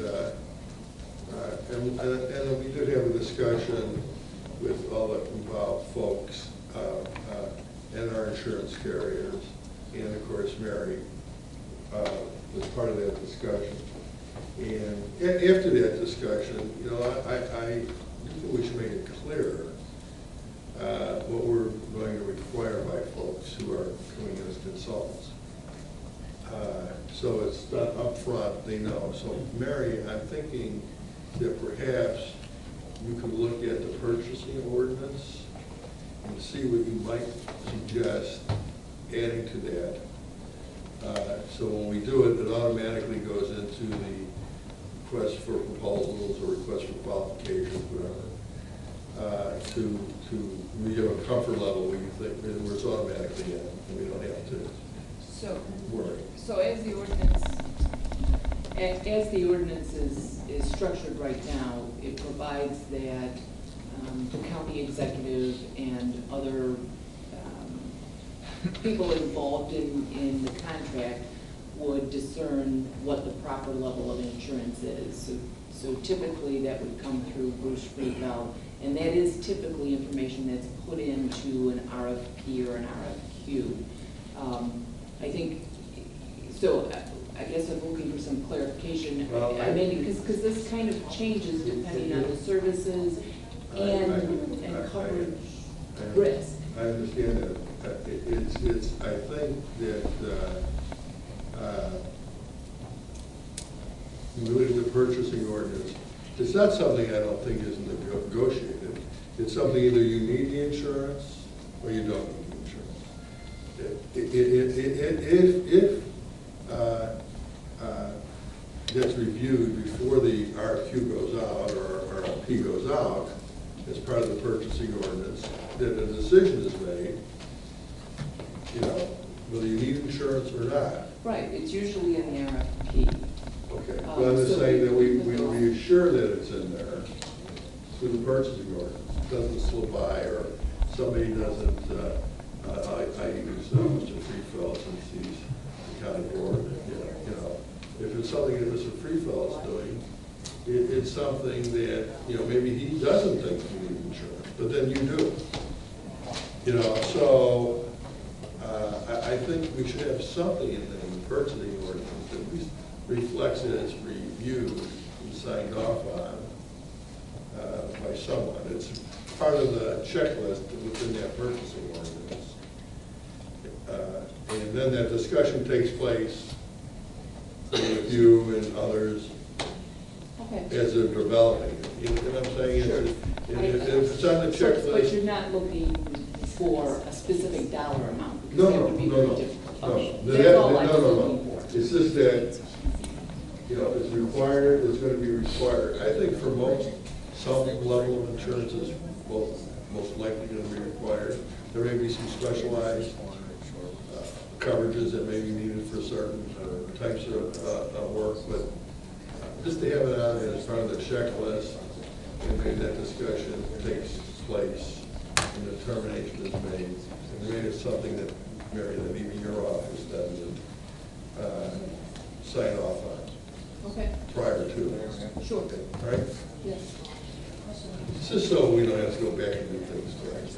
we did have a discussion with all the involved folks and our insurance carriers, and of course Mary was part of that discussion. And after that discussion, I think we should make it clear what we're going to require by folks who are coming in as consultants. So it's done up front, they know. So Mary, I'm thinking that perhaps you could look at the purchasing ordinance and see what you might suggest adding to that. So when we do it, it automatically goes into the request for proposals or request for qualifications, whatever, we have a comfort level where you think, where it's automatically in, and we don't have to worry. So as the ordinance is structured right now, it provides that the county executive and other people involved in the contract would discern what the proper level of insurance is. So typically that would come through Bruce Friedel, and that is typically information that's put into an RFP or an RFQ. I think, so I guess I'm looking for some clarification. Well, I mean, because this kind of changes depending on the services and coverage risk. I understand that. It's, I think that when we look at the purchasing ordinance, it's not something I don't think is negotiated. It's something either you need the insurance Or you don't need insurance. If gets reviewed before the RFQ goes out or RFP goes out, as part of the purchasing ordinance, then a decision is made, you know, whether you need insurance or not. Right, it's usually in the RFP. Okay, but I'm just saying that we assure that it's in there through the purchasing ordinance. It doesn't slip by, or somebody doesn't, I use Mr. Freefeld since he's the county board, you know. If it's something that Mr. Freefeld's doing, it's something that, you know, maybe he doesn't think you need insurance, but then you do. You know, so I think we should have something in the purchasing ordinance that at least reflects that it's reviewed and signed off on by someone. It's part of the checklist within that purchasing ordinance. And then that discussion takes place with you and others as they're developing. You know what I'm saying? Sure. If it's on the checklist. But you're not looking for a specific dollar amount, because No, that would be no, very no. difficult. No, Okay. no, That's all I was no. looking for. It's just that, you know, it's required, it's gonna be required. I think for most, some level of insurance is most likely gonna be required. There may be some specialized coverages that may be needed for certain types of work, but just to have it on as part of the checklist, and maybe that discussion takes place and the determination is made. And maybe it's something that, Mary, that even your office doesn't sign off on. Okay. Prior to. Sure. All right? Yes. It's just so we don't have to go back and do things twice.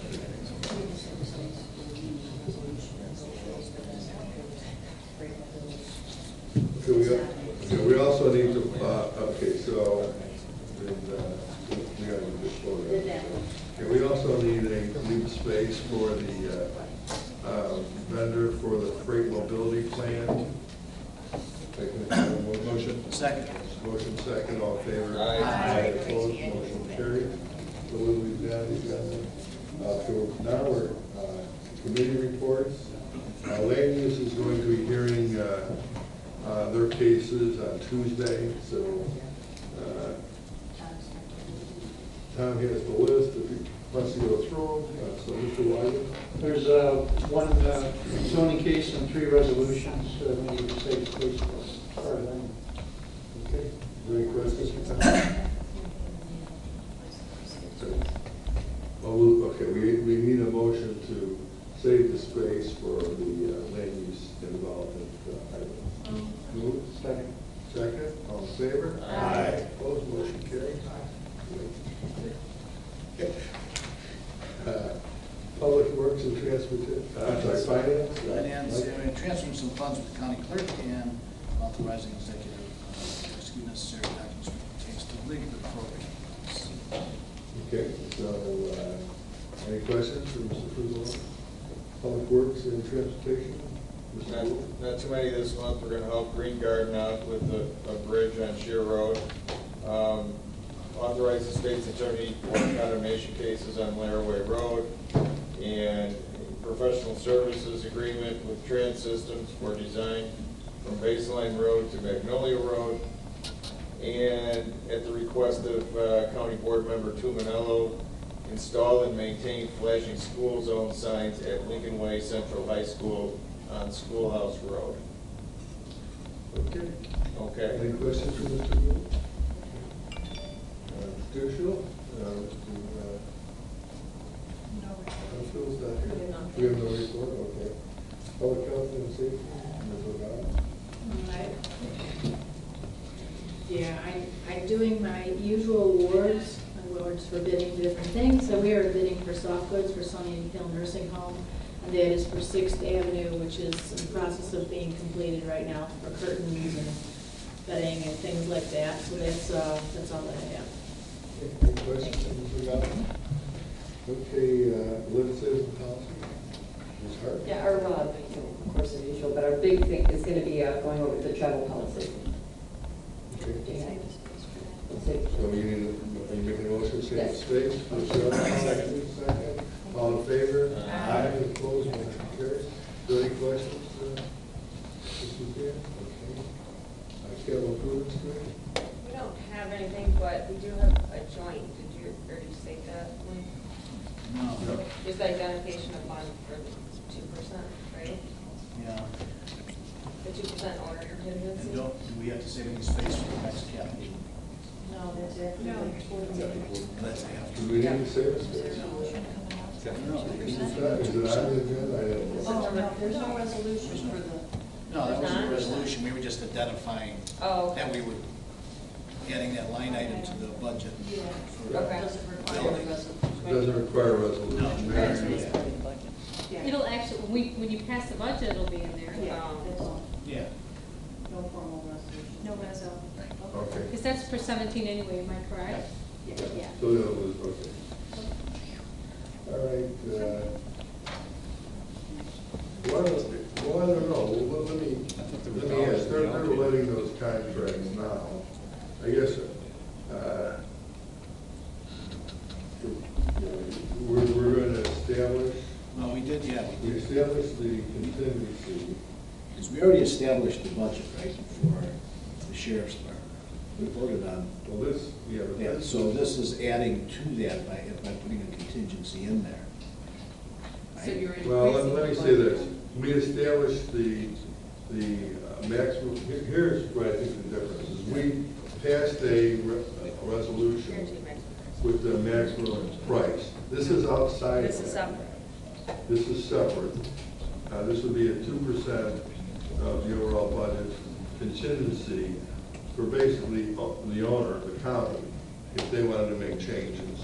Okay, we also need to, okay, so, we got to just slow down. Okay, we also need a leave space for the vendor for the freight mobility plan. Taking a motion? Second. Motion second, all in favor? Aye. Opposed, motion carried. So what we've got, so now we're, committee reports. Land use is going to be hearing their cases on Tuesday, so Tom has the list, if he wants to go through them. So Mr. Wyden? There's one zoning case and 3 resolutions. We need to say please start them. Okay. Any questions for Tom? Okay, we need a motion to save the space for the land use development item. Move. Second. Second, all in favor? Aye. Opposed, motion carried. Public Works and Transportation, I'm sorry, Finance? Finance, transferring some funds with the county clerk and authorizing executive execute necessary documents pertains to legal programs. Okay, so, any questions for Mr. Frizell? Public Works and Transportation? Mr. Gould? Not too many this month. We're gonna help Green Garden out with a bridge on Shear Road. Authorize the state's attorney for condemnation cases on Laraway Road, and professional services agreement with Trans Systems for design from Baseline Road to Magnolia Road. And at the request of County Board Member Tuminello, install and maintain flashing school zone signs at Lincoln Way Central High School on Schoolhouse Road. Okay. Okay. Any questions for Mr. Gould? Institutional? Phil's not here. We have no report, okay. Public health and safety, Ms. O'Donnell? Yeah, I'm doing my usual awards for bidding different things. So we are bidding for soft goods for Sunny Hill Nursing Home, and that is for 6th Avenue, which is in the process of being completed right now for curtains and bedding and things like that. So that's all that I have. Any questions for Ms. O'Donnell? Okay, legislative policy. Ms. Hart? Yeah, our, of course, as usual, but our big thing is going to be going over the travel policy. Okay. Let's see. So are you making a motion to save Yes. space? Second. All in favor? Aye. Opposed, motion carries. Are there any questions? Mrs. McCann? Okay. Capital Improvements Committee? We don't have anything, but we do have a joint. Did you say that one? No. Just the identification of fund for the 2%, right? Yeah. The 2% owner contingency? And do we have to save any space for the next cap meeting? No, that's it. No. That's after. Do we need to save a space? Is it on the agenda? Oh, no, there's no resolution for the. No, that wasn't a resolution, we were just identifying Oh, okay. that we would, adding that line item to the budget. Yeah. for Okay. Doesn't require a building. resolution. It doesn't require a resolution. Yeah. It'll actually, when you pass the budget, it'll be in there. Yeah, that's all. Yeah. No formal resolution. No reso. Okay. Because that's for 17 anyway, am I correct? Yeah. So that was, okay. All right, well, I don't know, well, let me ask, they're letting those contracts now. I guess, we're going to establish, Well, we did, yeah, we we did. established the contingency. Because we already established the budget, right, for the sheriff's department. We voted on, Well, this, yeah, but yeah, this. so this is adding to that by putting a contingency in there. So you're Well, increasing let me the say budget. this, we established the maximum, here's what I think the difference is. We passed a resolution Guaranteed maximum price. with the maximum price. This is outside of This is that. separate. This is separate. This would be a 2% of the overall budget contingency for basically the owner, the county, if they wanted to make changes.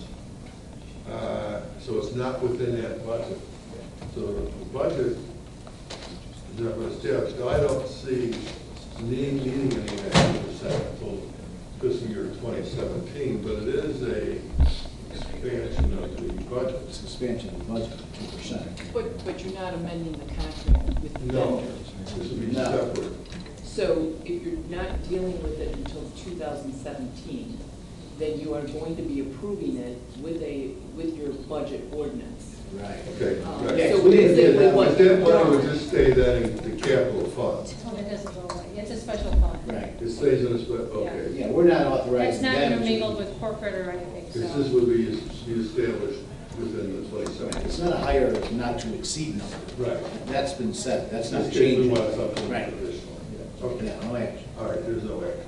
So it's not within that budget. So the budget is not going to establish. Now, I don't see needing any of that 2% until fiscal year 2017, but it is a expansion of the budget. It's an expansion of the budget, 2%. But you're not amending the contract with the No, vendor. this would be No. separate. So if you're not dealing with it until 2017, then you are going to be approving it with your budget ordinance. Right. Okay. Um, right. So basically But what that you've money would done, just stay then in the capital fund. Oh, it doesn't go away. It's a special fund. Right. It stays in the, okay. Yeah, we're not It's authorizing not them to. intermingled with corporate or anything, Because so. this would be established within the Right, 27. it's not a higher not to exceed number. Right. That's been said, that's not In this case, we changing. want something Right. additional. Okay. Yeah, no action. All right, there's no action.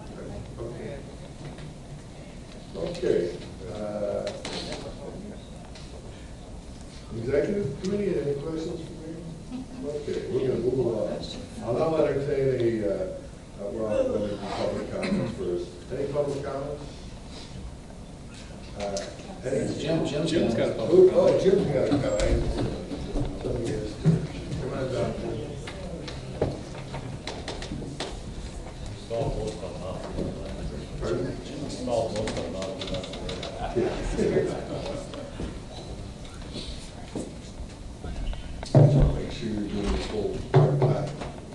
Okay. Okay. Executive committee, any questions for me? Okay, we're going to move on. I'll now entertain well, let me do public comments first. Any public comments? Jim's got a public Oh, Jim's got a comment. Something is, come on down. Pardon? Make sure you're doing the full part-time.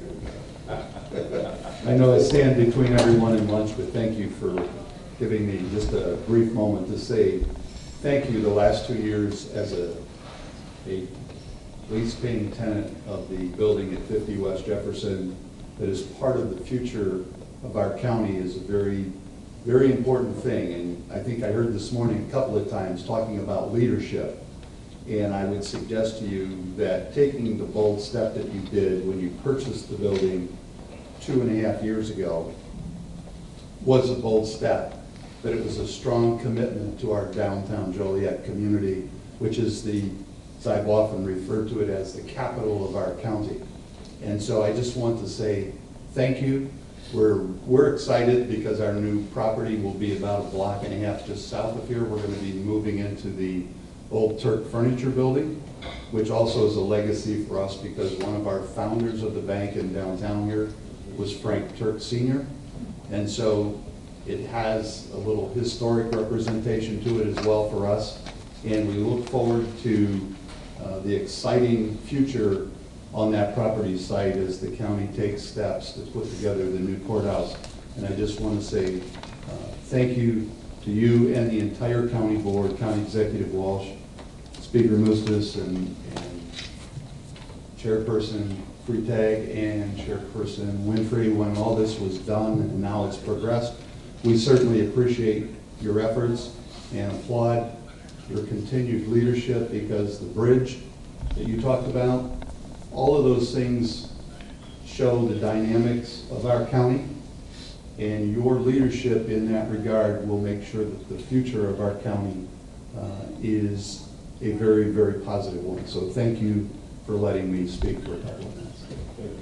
I know I stand between everyone and lunch, but thank you for giving me just a brief moment to say thank you the last 2 years as a lease-paying tenant of the building at 50 West Jefferson that is part of the future of our county is a very, very important thing. And I think I heard this morning a couple of times talking about leadership. And I would suggest to you that taking the bold step that you did when you purchased the building 2.5 years ago was a bold step, but it was a strong commitment to our downtown Joliet community, which is as I've often referred to it as the capital of our county. And so I just want to say thank you. We're excited because our new property will be about 1.5 blocks just south of here. We're going to be moving into the old Turk Furniture Building, which also is a legacy for us because one of our founders of the bank in downtown here was Frank Turk Sr. And so it has a little historic representation to it as well for us. And we look forward to the exciting future on that property site as the county takes steps to put together the new courthouse. And I just want to say thank you to you and the entire county board, County Executive Walsh. It's Speaker Mustis and Chairperson Freitag and Chairperson Winfrey when all this was done and now it's progressed. We certainly appreciate your efforts and applaud your continued leadership, because the bridge that you talked about, all of those things show the dynamics of our county, and your leadership in that regard will make sure that the future of our county is a very, very positive one. So thank you for letting me speak for a couple of minutes. Thank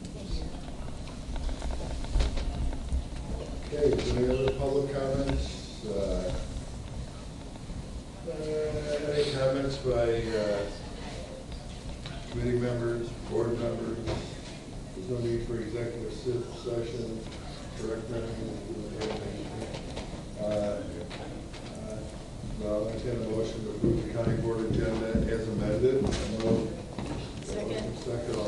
you, Jim. Okay, is there any other public comments? Any comments by committee members, board members? There's no need for executive session, correct, ma'am? I'll entertain a motion to approve the county board agenda as amended. Second. Second,